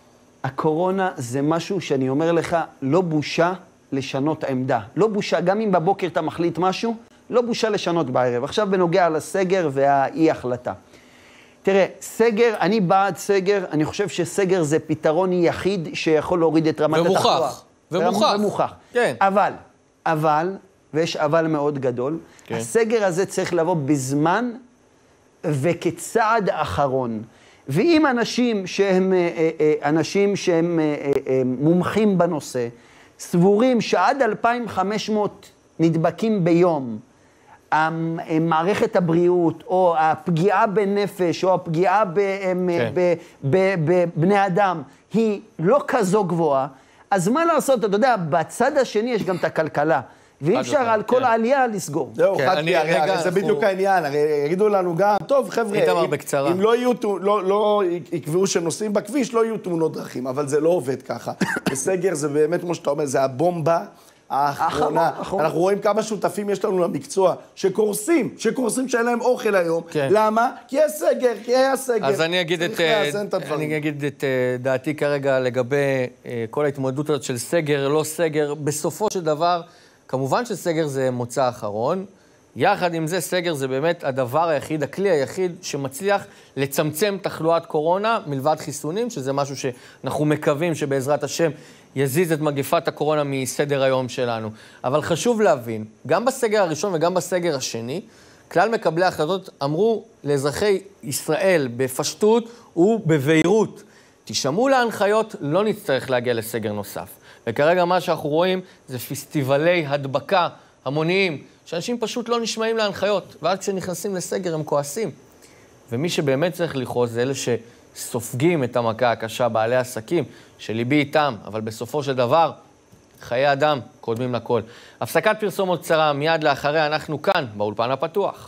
הקורונה זה משהו שאני אומר לך, לא בושה לשנות עמדה. לא בושה, גם אם בבוקר אתה מחליט משהו, לא בושה לשנות בערב. עכשיו בנוגע לסגר והאי החלטה. תראה, סגר, אני בעד סגר, אני חושב שסגר זה פתרון יחיד שיכול להוריד את רמת התחלואה. ומוכח, ומוכח. ומוכח. כן. אבל, אבל, ויש אבל מאוד גדול, כן. הסגר הזה צריך לבוא בזמן וכצעד אחרון. ואם אנשים שהם, אנשים שהם מומחים בנושא, סבורים שעד אלפיים וחמש מאות נדבקים ביום, מערכת הבריאות, או הפגיעה בנפש, או הפגיעה בבני אדם, היא לא כזו גבוהה, אז מה לעשות? אתה יודע, בצד השני יש גם את הכלכלה, ואי אפשר על כל העלייה לסגור. זהו, חד כי הרי זה בדיוק העניין, הרי יגידו לנו גם, טוב חבר'ה, אם לא יהיו, לא יקבעו שנוסעים בכביש, לא יהיו תאונות דרכים, אבל זה לא עובד ככה. בסגר זה באמת, כמו שאתה אומר, זה הבומבה האחרונה. אנחנו רואים כמה שותפים יש לנו למקצוע, שקורסים, שקורסים שאין להם אוכל היום. למה? כי יש סגר, כי היה סגר. אז אני אגיד את דעתי כרגע לגבי כל ההתמודדות הזאת של סגר, לא סגר. בסופו של דבר, כמובן שסגר זה מוצא אחרון. יחד עם זה, סגר זה באמת הדבר היחיד, הכלי היחיד שמצליח לצמצם תחלואת קורונה מלבד חיסונים, שזה משהו שאנחנו מקווים שבעזרת השם יזיז את מגפת הקורונה מסדר היום שלנו. אבל חשוב להבין, גם בסגר הראשון וגם בסגר השני, כלל מקבלי ההחלטות אמרו לאזרחי ישראל בפשטות ובבהירות, תשמעו להנחיות, לא נצטרך להגיע לסגר נוסף. וכרגע מה שאנחנו רואים זה פסטיבלי הדבקה המוניים, שאנשים פשוט לא נשמעים להנחיות, ועד כשנכנסים לסגר הם כועסים. ומי שבאמת צריך לכעוס זה אלה שסופגים את המכה הקשה, בעלי עסקים, שליבי איתם, אבל בסופו של דבר, חיי אדם קודמים לכל. הפסקת פרסומות קצרה, מיד לאחריה אנחנו כאן, באולפן הפתוח.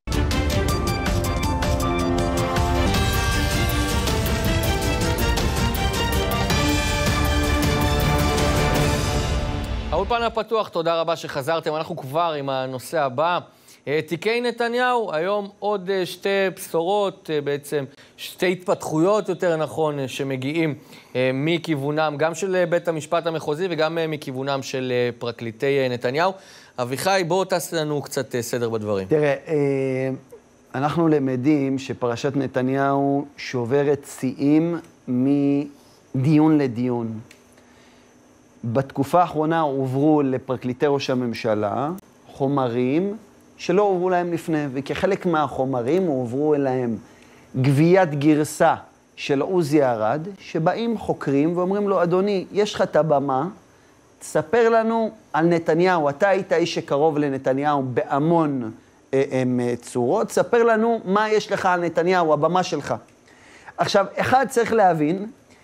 האולפן הפתוח, תודה רבה שחזרתם. אנחנו כבר עם הנושא הבא. תיקי נתניהו, היום עוד שתי בשורות, בעצם שתי התפתחויות יותר נכון, שמגיעים מכיוונם, גם של בית המשפט המחוזי וגם מכיוונם של פרקליטי נתניהו. אביחי, בואו תעשה לנו קצת סדר בדברים. תראה, אנחנו למדים שפרשת נתניהו שוברת שיאים מדיון לדיון. בתקופה האחרונה עוברו לפרקליטי ראש הממשלה חומרים שלא עוברו להם לפני, וכחלק מהחומרים עוברו אליהם גביית גרסה של עוזי ארד, שבאים חוקרים ואומרים לו, אדוני, יש לך את הבמה, תספר לנו על נתניהו, אתה היית איש שקרוב לנתניהו בהמון אה, אה, צורות, תספר לנו מה יש לך על נתניהו, הבמה שלך. עכשיו, אחד צריך להבין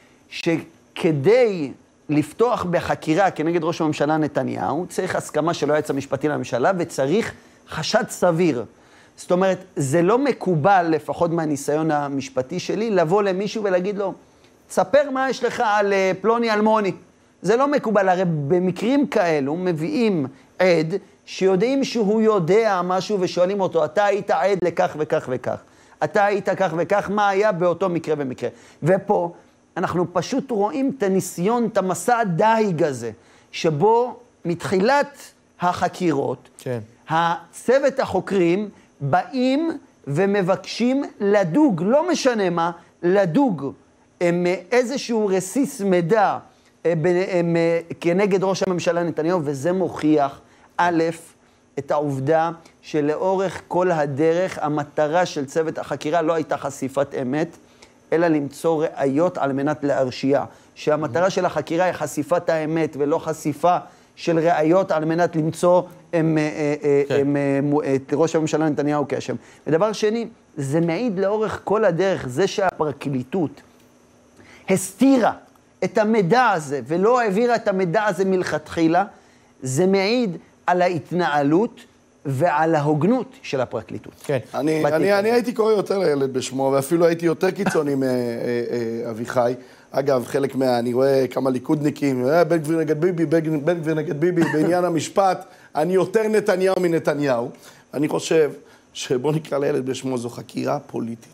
שכדי לפתוח בחקירה כנגד ראש הממשלה נתניהו, צריך הסכמה של היועץ המשפטי לממשלה, וצריך חשד סביר. זאת אומרת, זה לא מקובל, לפחות מהניסיון המשפטי שלי, לבוא למישהו ולהגיד לו, תספר מה יש לך על פלוני אלמוני. זה לא מקובל, הרי במקרים כאלו מביאים עד, שיודעים שהוא יודע משהו ושואלים אותו, אתה היית עד לכך וכך וכך. אתה היית כך וכך, מה היה באותו מקרה ומקרה. ופה, אנחנו פשוט רואים את הניסיון, את המסע הדייג הזה, שבו מתחילת החקירות, כן. הצוות החוקרים באים ומבקשים לדוג, לא משנה מה, לדוג הם איזשהו רסיס מידע הם, כנגד ראש הממשלה נתניהו, וזה מוכיח, א', את העובדה שלאורך כל הדרך, המטרה של צוות החקירה לא הייתה חשיפת אמת, אלא למצוא ראיות על מנת להרשיע. שהמטרה של החקירה היא חשיפת האמת, ולא חשיפה של ראיות על מנת למצוא הם, כן. הם, הם, את ראש הממשלה נתניהו כאשם. ודבר שני, זה מעיד לאורך כל הדרך, זה שהפרקליטות הסתירה את המידע הזה, ולא העבירה את המידע הזה מלכתחילה, זה מעיד על ההתנהלות ועל ההוגנות של הפרקליטות. כן. אני, אני, אני הייתי קורא יותר לילד בשמו, ואפילו הייתי יותר קיצוני מאביחי. אגב, חלק מה... אני רואה כמה ליכודניקים, בן גביר נגד ביבי, בן גביר נגד ביבי, בעניין המשפט, אני יותר נתניהו מנתניהו. אני חושב שבוא נקרא לילד בשמו, זו חקירה פוליטית.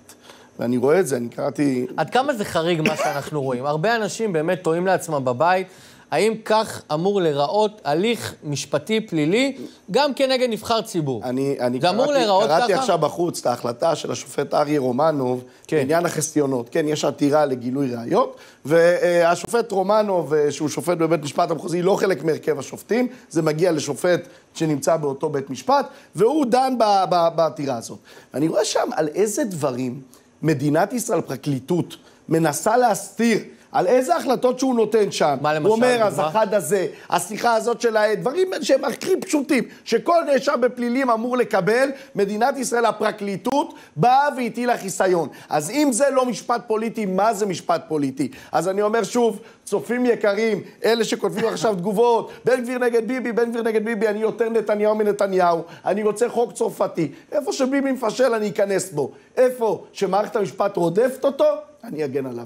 ואני רואה את זה, אני קראתי... עד כמה זה חריג מה שאנחנו רואים? הרבה אנשים באמת טועים לעצמם בבית, האם כך אמור לראות הליך משפטי פלילי, גם כנגד נבחר ציבור? אני, אני זה אמור להיראות ככה? קראתי עכשיו בחוץ את ההחלטה של השופט אריה רומנוב, כן. בעניין החסטיונות. כן, יש עתירה לגילוי ראיות, והשופט רומנוב, שהוא שופט בבית משפט המחוזי, לא חלק מהרכב השופטים, זה מגיע לשופט שנמצא באותו בית משפט, והוא דן בעתירה הזאת. אני רואה שם על איזה דברים מדינת ישראל, פרקליטות, מנסה להסתיר, על איזה החלטות שהוא נותן שם. מה למשל? הוא אומר, אז אחד הזה, השיחה הזאת של הדברים שהם הכי פשוטים, שכל נאשם בפלילים אמור לקבל, מדינת ישראל, הפרקליטות, באה והטילה חיסיון. אז אם זה לא משפט פוליטי, מה זה משפט פוליטי? אז אני אומר שוב, צופים יקרים, אלה שכותבים עכשיו תגובות, בן גביר נגד ביבי, בן גביר נגד ביבי, אני יותר נתניהו מנתניהו, אני רוצה חוק צרפתי. איפה שביבי מפשל, אני אכנס בו. איפה שמערכת המשפט רודפת אותו, אני אגן עליו.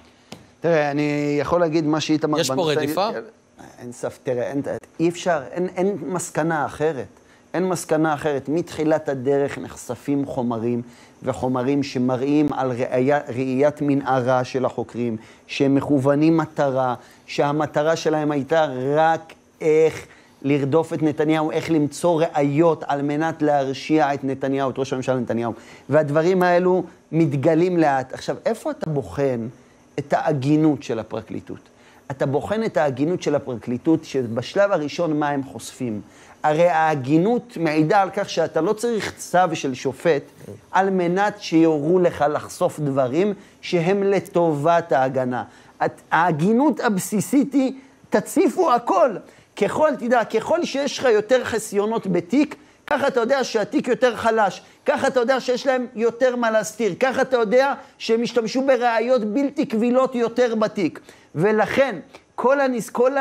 תראה, אני יכול להגיד מה שאיתמר... יש פה רדיפה? אין סף, תראה, אין, אי אפשר, אין, אין מסקנה אחרת. אין מסקנה אחרת. מתחילת הדרך נחשפים חומרים, וחומרים שמראים על ראייה, ראיית מנערה של החוקרים, שהם מכוונים מטרה, שהמטרה שלהם הייתה רק איך לרדוף את נתניהו, איך למצוא ראיות על מנת להרשיע את נתניהו, את ראש הממשלה נתניהו. והדברים האלו מתגלים לאט. עכשיו, איפה אתה בוחן את ההגינות של הפרקליטות? אתה בוחן את ההגינות של הפרקליטות, שבשלב הראשון מה הם חושפים. הרי ההגינות מעידה על כך שאתה לא צריך צו של שופט, על מנת שיורו לך לחשוף דברים שהם לטובת ההגנה. ההגינות הבסיסית היא, תציפו הכל. ככל, תדע, ככל שיש לך יותר חסיונות בתיק, ככה אתה יודע שהתיק יותר חלש, ככה אתה יודע שיש להם יותר מה להסתיר, ככה אתה יודע שהם השתמשו בראיות בלתי קבילות יותר בתיק. ולכן, כל, הניס, כל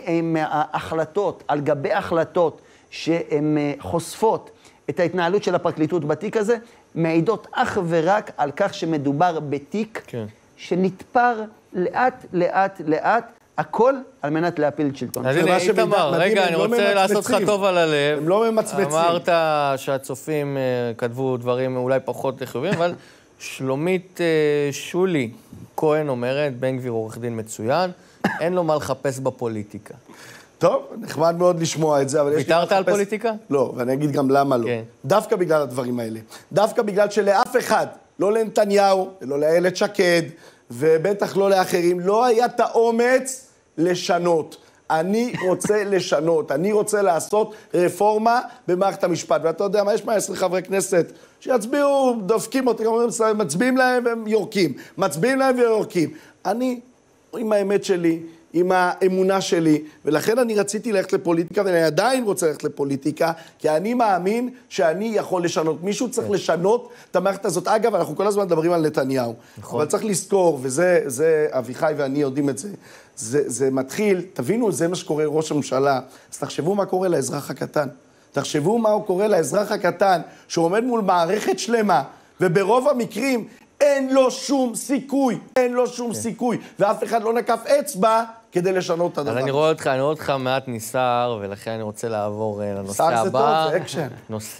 ההחלטות, על גבי החלטות שהן חושפות את ההתנהלות של הפרקליטות בתיק הזה, מעידות אך ורק על כך שמדובר בתיק כן. שנתפר לאט, לאט, לאט, הכל על מנת להפיל את שלטון. אז הנה, איתמר, רגע, אני רוצה לעשות לך טוב על הלב. הם לא ממצמצים. אמרת שהצופים כתבו דברים אולי פחות חיוביים, אבל שלומית שולי כהן אומרת, בן גביר עורך דין מצוין, אין לו מה לחפש בפוליטיקה. טוב, נחמד מאוד לשמוע את זה, אבל יש לי מה לחפש... ויתרת על פוליטיקה? לא, ואני אגיד גם למה לא. דווקא בגלל הדברים האלה. דווקא בגלל שלאף אחד, לא לנתניהו, ולא לאילת שקד, ובטח לא לאחרים, לא היה את האומץ לשנות. אני רוצה לשנות, אני רוצה לעשות רפורמה במערכת המשפט. ואתה יודע מה, יש מאה ועשרה חברי כנסת שיצביעו, דופקים אותי, מצביעים להם והם יורקים. מצביעים להם ויורקים. אני, עם האמת שלי, עם האמונה שלי, ולכן אני רציתי ללכת לפוליטיקה, ואני עדיין רוצה ללכת לפוליטיקה, כי אני מאמין שאני יכול לשנות. מישהו צריך לשנות את המערכת הזאת. אגב, אנחנו כל הזמן מדברים על נתניהו, נכון. אבל צריך לזכור, וזה, זה, אביחי ואני יודעים את זה, זה, זה מתחיל, תבינו, זה מה שקורה ראש הממשלה, אז תחשבו מה קורה לאזרח הקטן. תחשבו מה קורה לאזרח הקטן, שעומד מול מערכת שלמה, וברוב המקרים, אין לו שום סיכוי, אין לו שום כן. סיכוי, ואף אחד לא נקף אצבע כדי לשנות את הדבר. אז אני רואה אותך, אני רואה אותך מעט נסער, ולכן אני רוצה לעבור לנושא הבא. נסער זה טוב, זה אקשן. נושא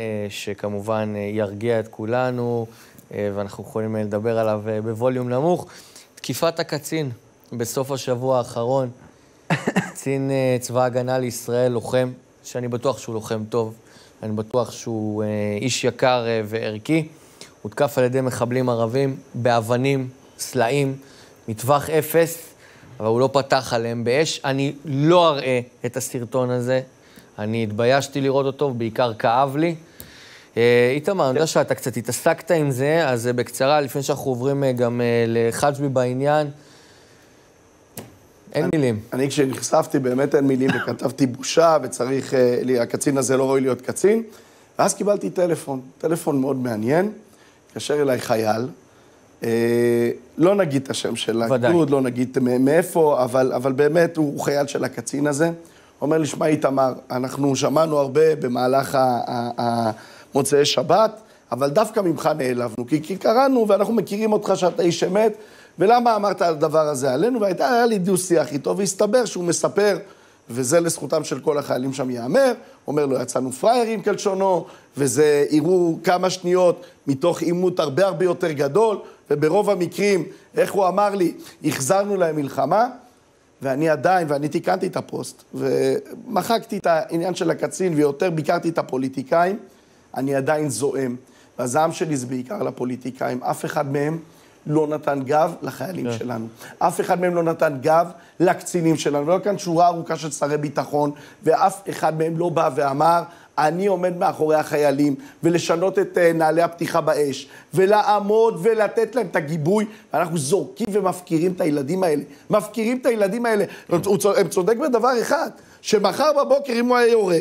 שכמובן ירגיע את כולנו, ואנחנו יכולים לדבר עליו בווליום נמוך. תקיפת הקצין בסוף השבוע האחרון, קצין צבא הגנה לישראל, לוחם, שאני בטוח שהוא לוחם טוב, אני בטוח שהוא איש יקר וערכי, הותקף על ידי מחבלים ערבים, באבנים, סלעים, מטווח אפס, אבל הוא לא פתח עליהם באש. אני לא אראה את הסרטון הזה, אני התביישתי לראות אותו, בעיקר כאב לי. איתמר, אני יודע שאתה קצת התעסקת עם זה, אז בקצרה, לפני שאנחנו עוברים גם לחג'בי בעניין, אין מילים. אני כשנחשפתי באמת אין מילים, וכתבתי בושה, וצריך, הקצין הזה לא ראוי להיות קצין, ואז קיבלתי טלפון, טלפון מאוד מעניין, התקשר אליי חייל, אה, לא נגיד את השם של הגדוד, לא נגיד מאיפה, אבל, אבל באמת הוא חייל של הקצין הזה. הוא אומר לי, שמע איתמר, אנחנו שמענו הרבה במהלך המוצאי שבת, אבל דווקא ממך נעלבנו, כי, כי קראנו ואנחנו מכירים אותך שאתה איש אמת, ולמה אמרת על הדבר הזה עלינו? והייתה לי דו שיח איתו, והסתבר שהוא מספר, וזה לזכותם של כל החיילים שם יאמר, אומר לו, יצאנו פריירים כלשונו, וזה יראו כמה שניות מתוך אימות הרבה הרבה יותר גדול, וברוב המקרים, איך הוא אמר לי, החזרנו להם מלחמה, ואני עדיין, ואני תיקנתי את הפוסט, ומחקתי את העניין של הקצין, ויותר ביקרתי את הפוליטיקאים, אני עדיין זועם. והזעם שלי זה בעיקר לפוליטיקאים, אף אחד מהם לא נתן גב לחיילים yeah. שלנו. אף אחד מהם לא נתן גב לקצינים שלנו. לא כאן שורה ארוכה של שרי ביטחון, ואף אחד מהם לא בא ואמר, אני עומד מאחורי החיילים, ולשנות את uh, נעלי הפתיחה באש, ולעמוד ולתת להם את הגיבוי, ואנחנו זורקים ומפקירים את הילדים האלה. מפקירים את הילדים האלה. Yeah. הם צודק בדבר אחד, שמחר בבוקר, אם הוא היה יורה,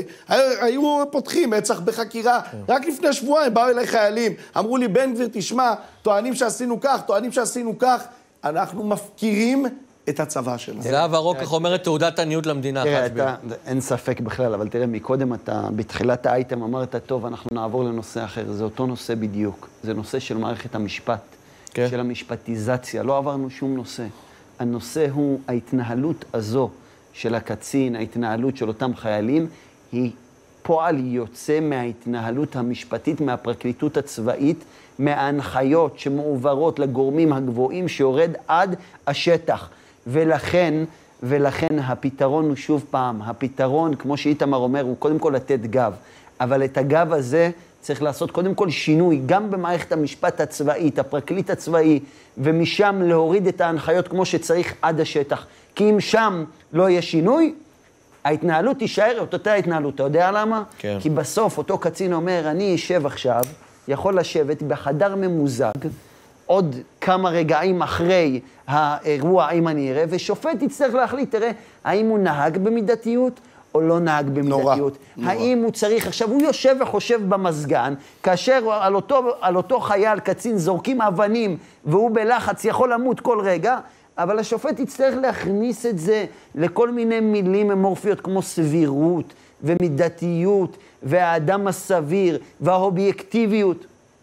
היו פותחים מצח בחקירה. Yeah. רק לפני שבועיים באו אליי חיילים, אמרו לי, בן גביר, תשמע, טוענים שעשינו כך, טוענים שעשינו כך, אנחנו מפקירים את הצבא שלנו. זהב הרוקח אומרת תעודת עניות למדינה. תראה, אתה, אין ספק בכלל, אבל תראה, מקודם אתה, בתחילת האייטם אמרת, טוב, אנחנו נעבור לנושא אחר. זה אותו נושא בדיוק. זה נושא של מערכת המשפט, כן. של המשפטיזציה. לא עברנו שום נושא. הנושא הוא ההתנהלות הזו של הקצין, ההתנהלות של אותם חיילים, היא פועל יוצא מההתנהלות המשפטית, מהפרקליטות הצבאית, מההנחיות שמעוברות לגורמים הגבוהים שיורד עד השטח. ולכן, ולכן הפתרון הוא שוב פעם, הפתרון, כמו שאיתמר אומר, הוא קודם כל לתת גב. אבל את הגב הזה צריך לעשות קודם כל שינוי, גם במערכת המשפט הצבאית, הפרקליט הצבאי, ומשם להוריד את ההנחיות כמו שצריך עד השטח. כי אם שם לא יהיה שינוי, ההתנהלות תישאר את אותה התנהלות. אתה יודע למה? כן. כי בסוף אותו קצין אומר, אני אשב עכשיו, יכול לשבת בחדר ממוזג, עוד כמה רגעים אחרי האירוע, אם אני אראה, ושופט יצטרך להחליט, תראה, האם הוא נהג במידתיות או לא נהג במידתיות. נורא, האם נורא. הוא צריך, עכשיו הוא יושב וחושב במסגן, כאשר על אותו, על אותו חייל, קצין, זורקים אבנים, והוא בלחץ, יכול למות כל רגע, אבל השופט יצטרך להכניס את זה לכל מיני מילים אמורפיות, כמו סבירות ומידתיות, והאדם הסביר, והאובייקטיביות.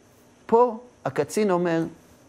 פה הקצין אומר,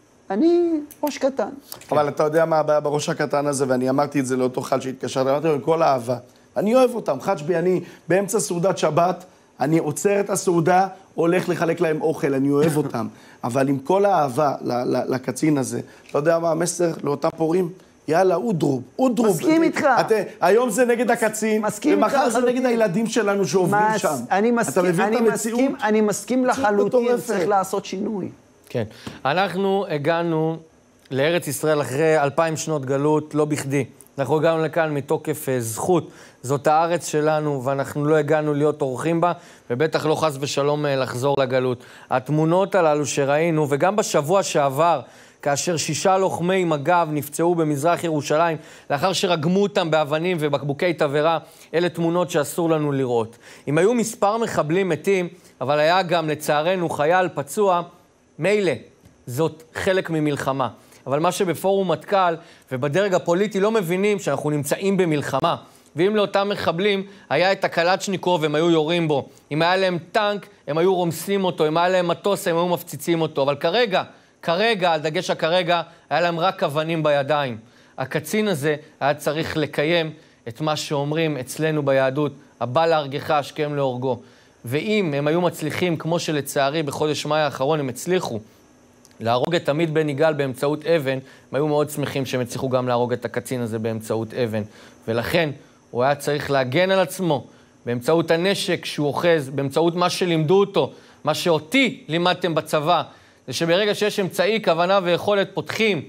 אני ראש קטן. אבל אתה יודע מה הבעיה בראש הקטן הזה, ואני אמרתי את זה לאותו חל שהתקשר, אמרתי לו עם כל האהבה. אני אוהב אותם, חג'בי, אני באמצע סעודת שבת, אני עוצר את הסעודה, הולך לחלק להם אוכל, אני אוהב אותם. אבל עם כל האהבה לקצין הזה, אתה יודע מה המסר לאותם פורים? יאללה, אודרוב, אודרוב. מסכים איתך. היום זה נגד הקצין, ומחר זה נגד הילדים שלנו שעובדים שם. אני מסכים, אני מסכים לחלוטין, צריך לעשות שינוי. כן. אנחנו הגענו לארץ ישראל אחרי אלפיים שנות גלות, לא בכדי. אנחנו הגענו לכאן מתוקף זכות. זאת הארץ שלנו, ואנחנו לא הגענו להיות אורחים בה, ובטח לא חס ושלום לחזור לגלות. התמונות הללו שראינו, וגם בשבוע שעבר, כאשר שישה לוחמי מג"ב נפצעו במזרח ירושלים, לאחר שרגמו אותם באבנים ובקבוקי תבערה, אלה תמונות שאסור לנו לראות. אם היו מספר מחבלים מתים, אבל היה גם לצערנו חייל פצוע, מילא, זאת חלק ממלחמה. אבל מה שבפורום מטכ"ל ובדרג הפוליטי לא מבינים שאנחנו נמצאים במלחמה. ואם לאותם מחבלים היה את הקלצ'ניקוב, הם היו יורים בו. אם היה להם טנק, הם היו רומסים אותו. אם היה להם מטוס, הם היו מפציצים אותו. אבל כרגע, כרגע, על דגש הכרגע, היה להם רק אבנים בידיים. הקצין הזה היה צריך לקיים את מה שאומרים אצלנו ביהדות, הבא להרגך, השכם להורגו. ואם הם היו מצליחים, כמו שלצערי בחודש מאי האחרון הם הצליחו, להרוג את עמית בן יגאל באמצעות אבן, הם היו מאוד שמחים שהם הצליחו גם להרוג את הקצין הזה באמצעות אבן. ולכן הוא היה צריך להגן על עצמו באמצעות הנשק שהוא אוחז, באמצעות מה שלימדו אותו, מה שאותי לימדתם בצבא, זה שברגע שיש אמצעי, כוונה ויכולת, פותחים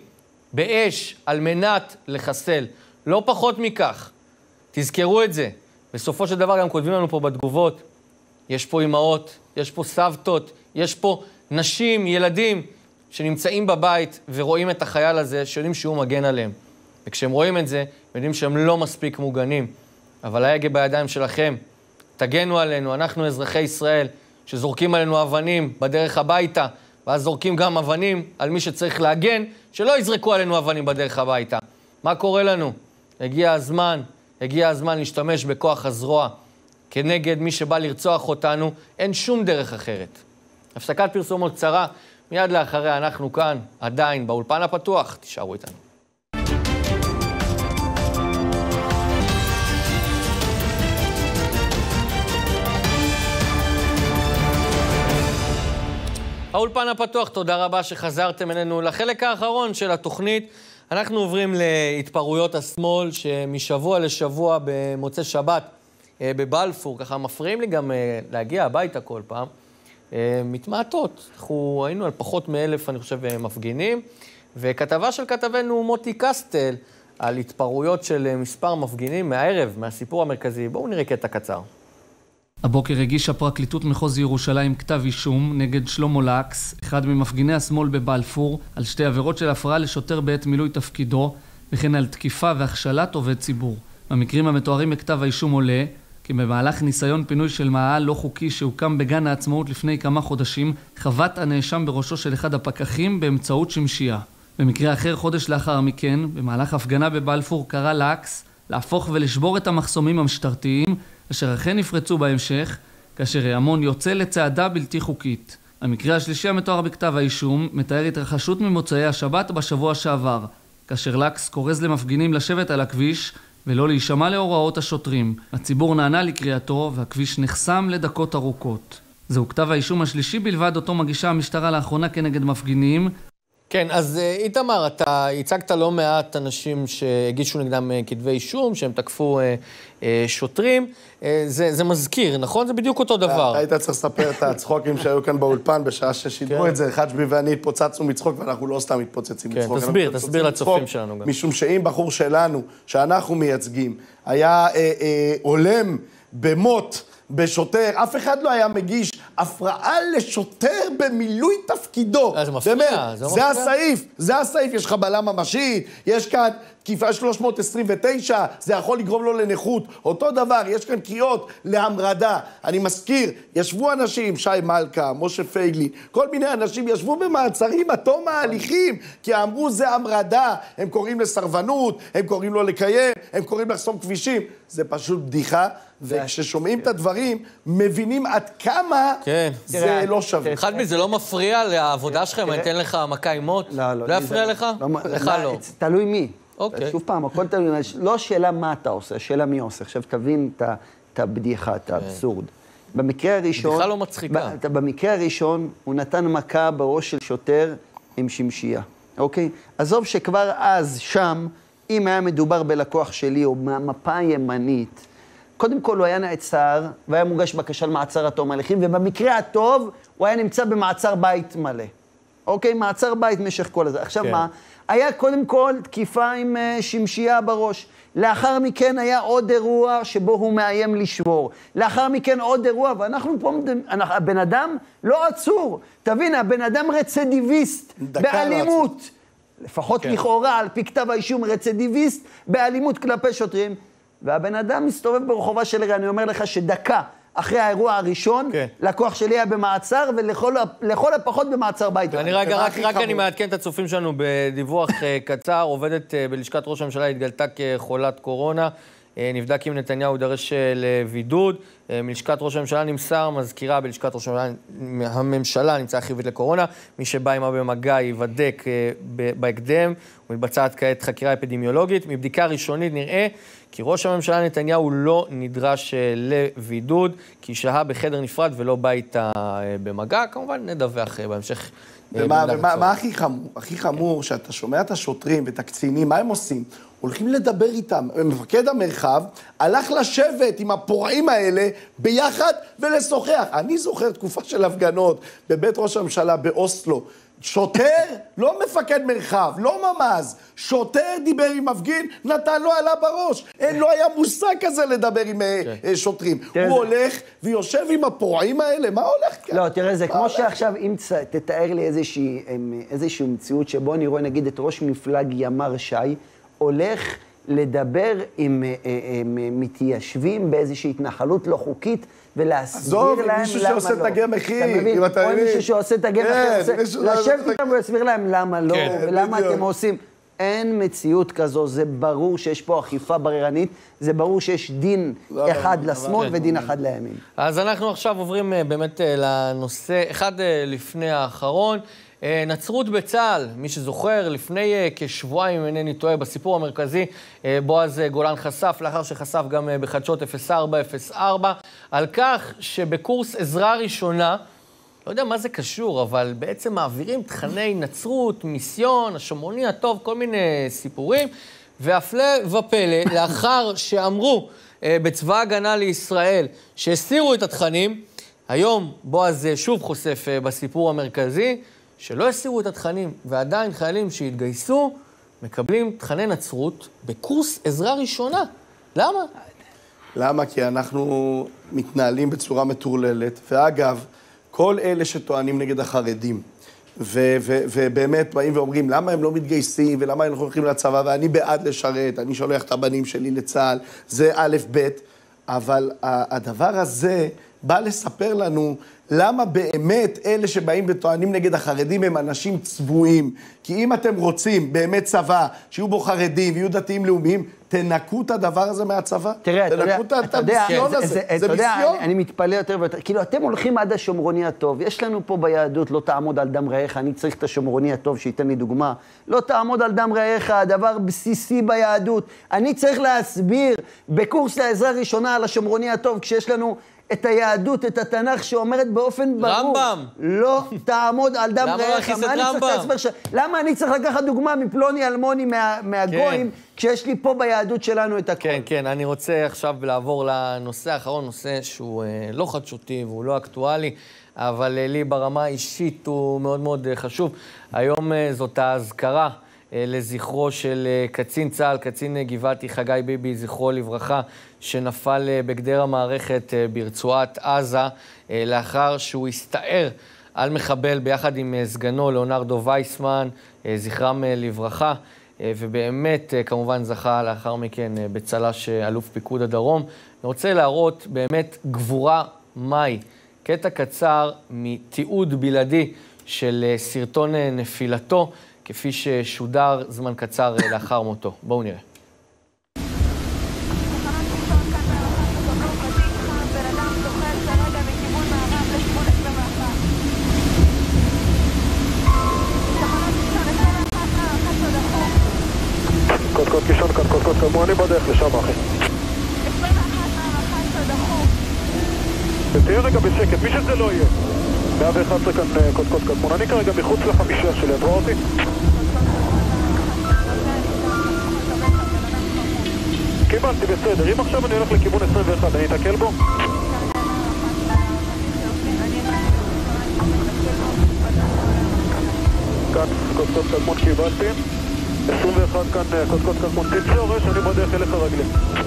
באש על מנת לחסל. לא פחות מכך. תזכרו את זה. בסופו של דבר גם כותבים לנו פה בתגובות, יש פה אמהות, יש פה סבתות, יש פה נשים, ילדים, שנמצאים בבית ורואים את החייל הזה, שיודעים שהוא מגן עליהם. וכשהם רואים את זה, יודעים שהם לא מספיק מוגנים. אבל ההגה בידיים שלכם, תגנו עלינו, אנחנו אזרחי ישראל, שזורקים עלינו אבנים בדרך הביתה, ואז זורקים גם אבנים על מי שצריך להגן, שלא יזרקו עלינו אבנים בדרך הביתה. מה קורה לנו? הגיע הזמן, הגיע הזמן להשתמש בכוח הזרוע, כנגד מי שבא לרצוח אותנו, אין שום דרך אחרת. הפסקת פרסומות קצרה, מיד לאחריה אנחנו כאן, עדיין באולפן הפתוח, תישארו איתנו. האולפן הפתוח, תודה רבה שחזרתם אלינו לחלק האחרון של התוכנית. אנחנו עוברים להתפרעויות השמאל שמשבוע לשבוע במוצאי שבת בבלפור, ככה מפריעים לי גם להגיע הביתה כל פעם, מתמעטות. אנחנו היינו על פחות מאלף, אני חושב, מפגינים, וכתבה של כתבנו מוטי קסטל על התפרעויות של מספר מפגינים מהערב, מהסיפור המרכזי. בואו נראה קטע קצר. הבוקר הגישה פרקליטות מחוז ירושלים כתב אישום נגד שלמה לקס, אחד ממפגיני השמאל בבלפור, על שתי עבירות של הפרעה לשוטר בעת מילוי תפקידו, וכן על תקיפה והכשלת עובד ציבור. במקרים המתוארים בכתב האישום עולה, כי במהלך ניסיון פינוי של מאהל לא חוקי שהוקם בגן העצמאות לפני כמה חודשים, חבט הנאשם בראשו של אחד הפקחים באמצעות שמשייה. במקרה אחר, חודש לאחר מכן, במהלך הפגנה בבלפור, קרא לקס להפוך ולשבור את המחסומים המשטרתיים, אשר אכן נפרצו בהמשך, כאשר ההמון יוצא לצעדה בלתי חוקית. המקרה השלישי המתואר בכתב האישום מתאר התרחשות ממוצאי השבת בשבוע שעבר, כאשר לקס קורז למפגינים לשבת על הכביש ולא להישמע להוראות השוטרים. הציבור נענה לקריאתו והכביש נחסם לדקות ארוכות. זהו כתב האישום השלישי בלבד אותו מגישה המשטרה לאחרונה כנגד מפגינים. כן, אז איתמר, אתה הצגת לא מעט אנשים שהגישו נגדם כתבי אישום, שהם תקפו אה, אה, שוטרים. אה, זה, זה מזכיר, נכון? זה בדיוק אותו דבר. היית צריך לספר את הצחוקים שהיו כאן באולפן, בשעה ששידרו את זה, חג'בי ואני התפוצצנו מצחוק, ואנחנו לא סתם מתפוצצים מצחוק. כן, תסביר, תסביר לצופים שלנו גם. משום שאם בחור שלנו, שאנחנו מייצגים, היה אה, אה, עולם במות, בשוטר, אף אחד לא היה מגיש הפרעה לשוטר במילוי תפקידו. זה מפריע, זה, זה הסעיף, זה הסעיף, יש חבלה ממשית, יש כאן תקיפה שלוש מאות עשרים ותשע, זה יכול לגרום לו לנכות. אותו דבר, יש כאן קריאות להמרדה. אני מזכיר, ישבו אנשים, שי מלכה, משה פייגלין, כל מיני אנשים ישבו במעצרים עד תום ההליכים, כי אמרו זה המרדה, הם קוראים לסרבנות, הם קוראים לו לקיים, הם קוראים לחסום כבישים. זה פשוט בדיחה, וכששומעים את הדברים, מבינים עד כמה זה לא שווה. אחד מזה לא מפריע לעבודה שלכם, אני אתן לך מכה עם מוט? לא, לא. לא יפריע לך? לך לא. תלוי מי. אוקיי. שוב פעם, הכל תלוי, לא השאלה מה אתה עושה, השאלה מי עושה. עכשיו תבין את הבדיחה, את האבסורד. במקרה הראשון... בדיחה לא מצחיקה. במקרה הראשון, הוא נתן מכה בראש של שוטר עם שמשייה. אוקיי? עזוב שכבר אז, שם, אם היה מדובר בלקוח שלי או מהמפה הימנית, קודם כל הוא היה נעצר, והיה מוגש בקשה למעצר עד תום ההליכים, ובמקרה הטוב הוא היה נמצא במעצר בית מלא. אוקיי? מעצר בית משך כל הזה. עכשיו מה? היה קודם כל תקיפה עם uh, שמשייה בראש. לאחר מכן היה עוד אירוע שבו הוא מאיים לשבור. לאחר מכן עוד אירוע, ואנחנו פה, אנחנו, הבן אדם לא עצור. תבין, הבן אדם רצדיביסט באלימות. לא לפחות כן. לכאורה, על פי כתב האישום רצדיביסט באלימות כלפי שוטרים. והבן אדם מסתובב ברחובה של עיר, אני אומר לך שדקה אחרי האירוע הראשון, כן. לקוח שלי היה במעצר, ולכל הפחות במעצר בית. אני רגע, רק, רק אני מעדכן את הצופים שלנו בדיווח קצר, עובדת בלשכת ראש הממשלה, התגלתה כחולת קורונה, נבדק אם נתניהו דרש לבידוד, מלשכת ראש הממשלה נמסר, מזכירה בלשכת ראש הממשלה, הממשלה נמצאה חיובית לקורונה, מי שבא עמה במגע ייבדק בהקדם, ומתבצעת כעת חקירה אפידמיולוגית. מבדיקה ראשונית נראה כי ראש הממשלה נתניהו לא נדרש לבידוד, כי שהה בחדר נפרד ולא בא איתה במגע. כמובן נדווח בהמשך. ומה, ומה, מה הכי חמור? הכי חמור שאתה שומע את השוטרים ואת הקצינים, מה הם עושים? הולכים לדבר איתם. מפקד המרחב הלך לשבת עם הפורעים האלה ביחד ולשוחח. אני זוכר תקופה של הפגנות בבית ראש הממשלה באוסלו. שוטר, לא מפקד מרחב, לא ממז, שוטר דיבר עם מפגין, נתן לו עלה בראש. אין, לא היה מושג כזה לדבר עם okay. שוטרים. הוא זה... הולך ויושב עם הפורעים האלה, מה הולך כאן? לא, תראה, זה כמו שעכשיו, אם תתאר לי איזושהי, איזושהי מציאות שבו אני רואה, נגיד, את ראש מפלג ימר שי, הולך לדבר עם, עם מתיישבים באיזושהי התנחלות לא חוקית, ולהסביר להם למה לא. מישהו שעושה תגי מחיר, אם אתה מבין. או מישהו שעושה תגי מחיר, לשבת איתם ולהסביר להם למה לא, ולמה אתם עושים. אין מציאות כזו, זה ברור שיש פה אכיפה בררנית, זה ברור שיש דין אחד לשמאל ודין אחד לימין. אז אנחנו עכשיו עוברים באמת לנושא, אחד לפני האחרון, נצרות בצה"ל, מי שזוכר, לפני כשבועיים, אם אינני טועה, בסיפור המרכזי, בועז גולן חשף, לאחר שחשף גם בחדשות אפס ארבע אפס ארבע, על כך שבקורס עזרה ראשונה, לא יודע מה זה קשור, אבל בעצם מעבירים תכני נצרות, מיסיון, השומרוני הטוב, כל מיני סיפורים, והפלא ופלא, לאחר שאמרו אה, בצבא הגנה לישראל שהסירו את התכנים, היום בועז שוב חושף אה, בסיפור המרכזי, שלא הסירו את התכנים, ועדיין חיילים שהתגייסו, מקבלים תכני נצרות בקורס עזרה ראשונה. למה? למה? כי אנחנו מתנהלים בצורה מטורללת, ואגב, כל אלה שטוענים נגד החרדים, ו- ו- ובאמת באים ואומרים, למה הם לא מתגייסים, ולמה הם לא הולכים לצבא, ואני בעד לשרת, אני שולח את הבנים שלי לצה"ל, זה א' ב', אבל הדבר הזה בא לספר לנו למה באמת אלה שבאים וטוענים נגד החרדים הם אנשים צבועים. כי אם אתם רוצים באמת צבא, שיהיו בו חרדים ויהיו דתיים לאומיים, תנקו את הדבר הזה מהצבא. תראה, אתה יודע, תנקו את המיסיון הזה. זה מיסיון. אתה יודע, אני מתפלא יותר ויותר. כאילו, אתם הולכים עד השומרוני הטוב. יש לנו פה ביהדות, לא תעמוד על דם רעיך, אני צריך את השומרוני הטוב שייתן לי דוגמה. לא תעמוד על דם רעיך, הדבר בסיסי ביהדות. אני צריך להסביר בקורס לעזרה ראשונה על השומרוני הטוב, כשיש לנו את היהדות, את התנ"ך, שאומרת באופן ברור, רמב"ם. לא תעמוד על דם רעיך. למה לא רמב"ם? ש... למה אני צריך לקחת דוגמה מפלוני אלמוני מה... מהגויים, כן. כשיש לי פה ביהדות שלנו את הכל? כן, כן, אני רוצה עכשיו לעבור לנושא האחרון, נושא שהוא אה, לא חדשותי והוא לא אקטואלי, אבל אה, לי ברמה האישית הוא מאוד מאוד אה, חשוב. היום אה, זאת ההזכרה אה, לזכרו של אה, קצין צה"ל, קצין אה, גבעתי חגי ביבי, זכרו לברכה, שנפל אה, בגדר המערכת אה, ברצועת עזה, אה, לאחר שהוא הסתער על מחבל ביחד עם אה, סגנו ליאונרדו וייסמן, אה, זכרם אה, לברכה, אה, ובאמת אה, כמובן זכה לאחר מכן אה, בצל"ש אה, אלוף פיקוד הדרום. אני רוצה להראות באמת גבורה מהי. קטע קצר מתיעוד בלעדי של אה, סרטון אה, נפילתו, כפי ששודר זמן קצר אה, לאחר מותו. בואו נראה. קוד קוד קישון, קוד קוד קוד קוד, אני בדרך לשם אחי. תהיה רגע בשקט, מי שזה לא יהיה. מאה ואחת עשרה כאן קוד קוד קוד, אני כרגע מחוץ לחמישה שלי, את רואה אותי? קיבלתי, בסדר, אם עכשיו אני הולך לכיוון עשרים ואחת, אני אתקל בו? כאן קוד קוד קדמון קיבלתי. עשרים ואחת כאן, קוד קוד קדמון, תצורש, אני בדרך אליך רגלי.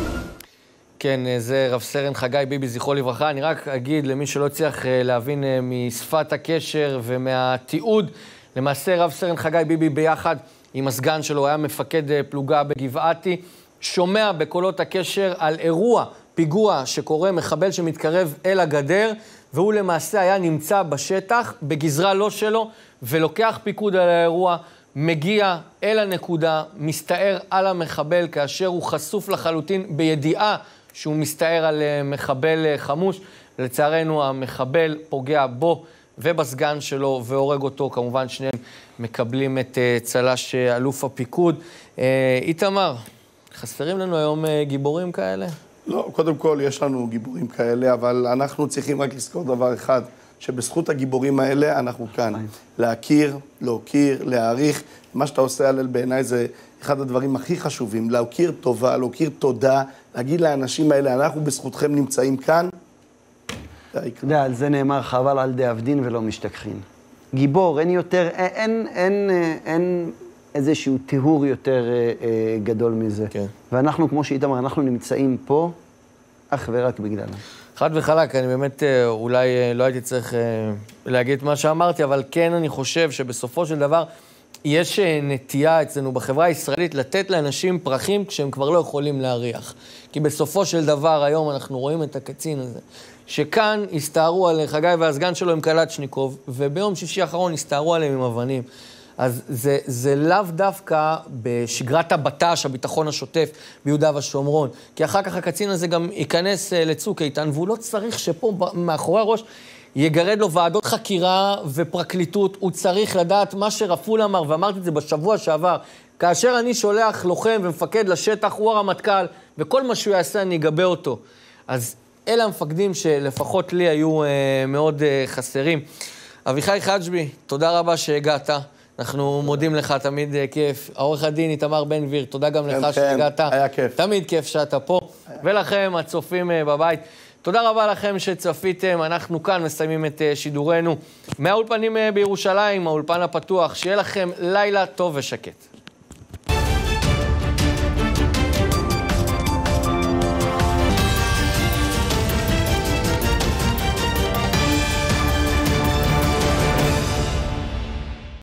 כן, זה רב סרן חגי ביבי, זכרו לברכה. אני רק אגיד למי שלא צריך להבין משפת הקשר ומהתיעוד, למעשה רב סרן חגי ביבי ביחד עם הסגן שלו, היה מפקד פלוגה בגבעתי, שומע בקולות הקשר על אירוע, פיגוע שקורה, מחבל שמתקרב אל הגדר, והוא למעשה היה נמצא בשטח, בגזרה לא שלו, ולוקח פיקוד על האירוע, מגיע אל הנקודה, מסתער על המחבל, כאשר הוא חשוף לחלוטין בידיעה שהוא מסתער על מחבל חמוש. לצערנו המחבל פוגע בו ובסגן שלו והורג אותו. כמובן שניהם מקבלים את צל"ש אלוף הפיקוד. איתמר, חסרים לנו היום גיבורים כאלה? לא, קודם כל יש לנו גיבורים כאלה, אבל אנחנו צריכים רק לזכור דבר אחד, שבזכות הגיבורים האלה אנחנו כאן. להכיר, להוקיר, להעריך. מה שאתה עושה, הלל, בעיניי זה אחד הדברים הכי חשובים. להוקיר טובה, להוקיר תודה, להגיד לאנשים האלה, אנחנו בזכותכם נמצאים כאן. אתה יודע, על זה נאמר חבל על דאבדין ולא משתכחין. גיבור, אין יותר, אין, אין, אין, אין איזשהו טיהור יותר אה, גדול מזה. כן. ואנחנו, כמו שאיתמר, אנחנו נמצאים פה אך ורק בגללם. חד וחלק, אני באמת אולי לא הייתי צריך להגיד את מה שאמרתי, אבל כן אני חושב שבסופו של דבר יש נטייה אצלנו בחברה הישראלית לתת לאנשים פרחים כשהם כבר לא יכולים להריח. כי בסופו של דבר היום אנחנו רואים את הקצין הזה, שכאן הסתערו על חגי והסגן שלו עם קלצ'ניקוב, וביום שישי האחרון הסתערו עליהם עם אבנים. אז זה, זה לאו דווקא בשגרת הבט"ש, הביטחון השוטף ביהודה ושומרון. כי אחר כך הקצין הזה גם ייכנס לצוק איתן, והוא לא צריך שפה מאחורי הראש יגרד לו ועדות חקירה ופרקליטות. הוא צריך לדעת מה שרפול אמר, ואמרתי את זה בשבוע שעבר. כאשר אני שולח לוחם ומפקד לשטח, הוא הרמטכ"ל, וכל מה שהוא יעשה אני אגבה אותו. אז אלה המפקדים שלפחות לי היו אה, מאוד אה, חסרים. אביחי חג'בי, תודה רבה שהגעת. אנחנו מודים לך, תמיד כיף. העורך הדין איתמר בן גביר, תודה גם לך שהגעת. היה כיף. תמיד כיף שאתה פה. ולכם, הצופים בבית, תודה רבה לכם שצפיתם. אנחנו כאן מסיימים את שידורנו מהאולפנים בירושלים, האולפן הפתוח. שיהיה לכם לילה טוב ושקט.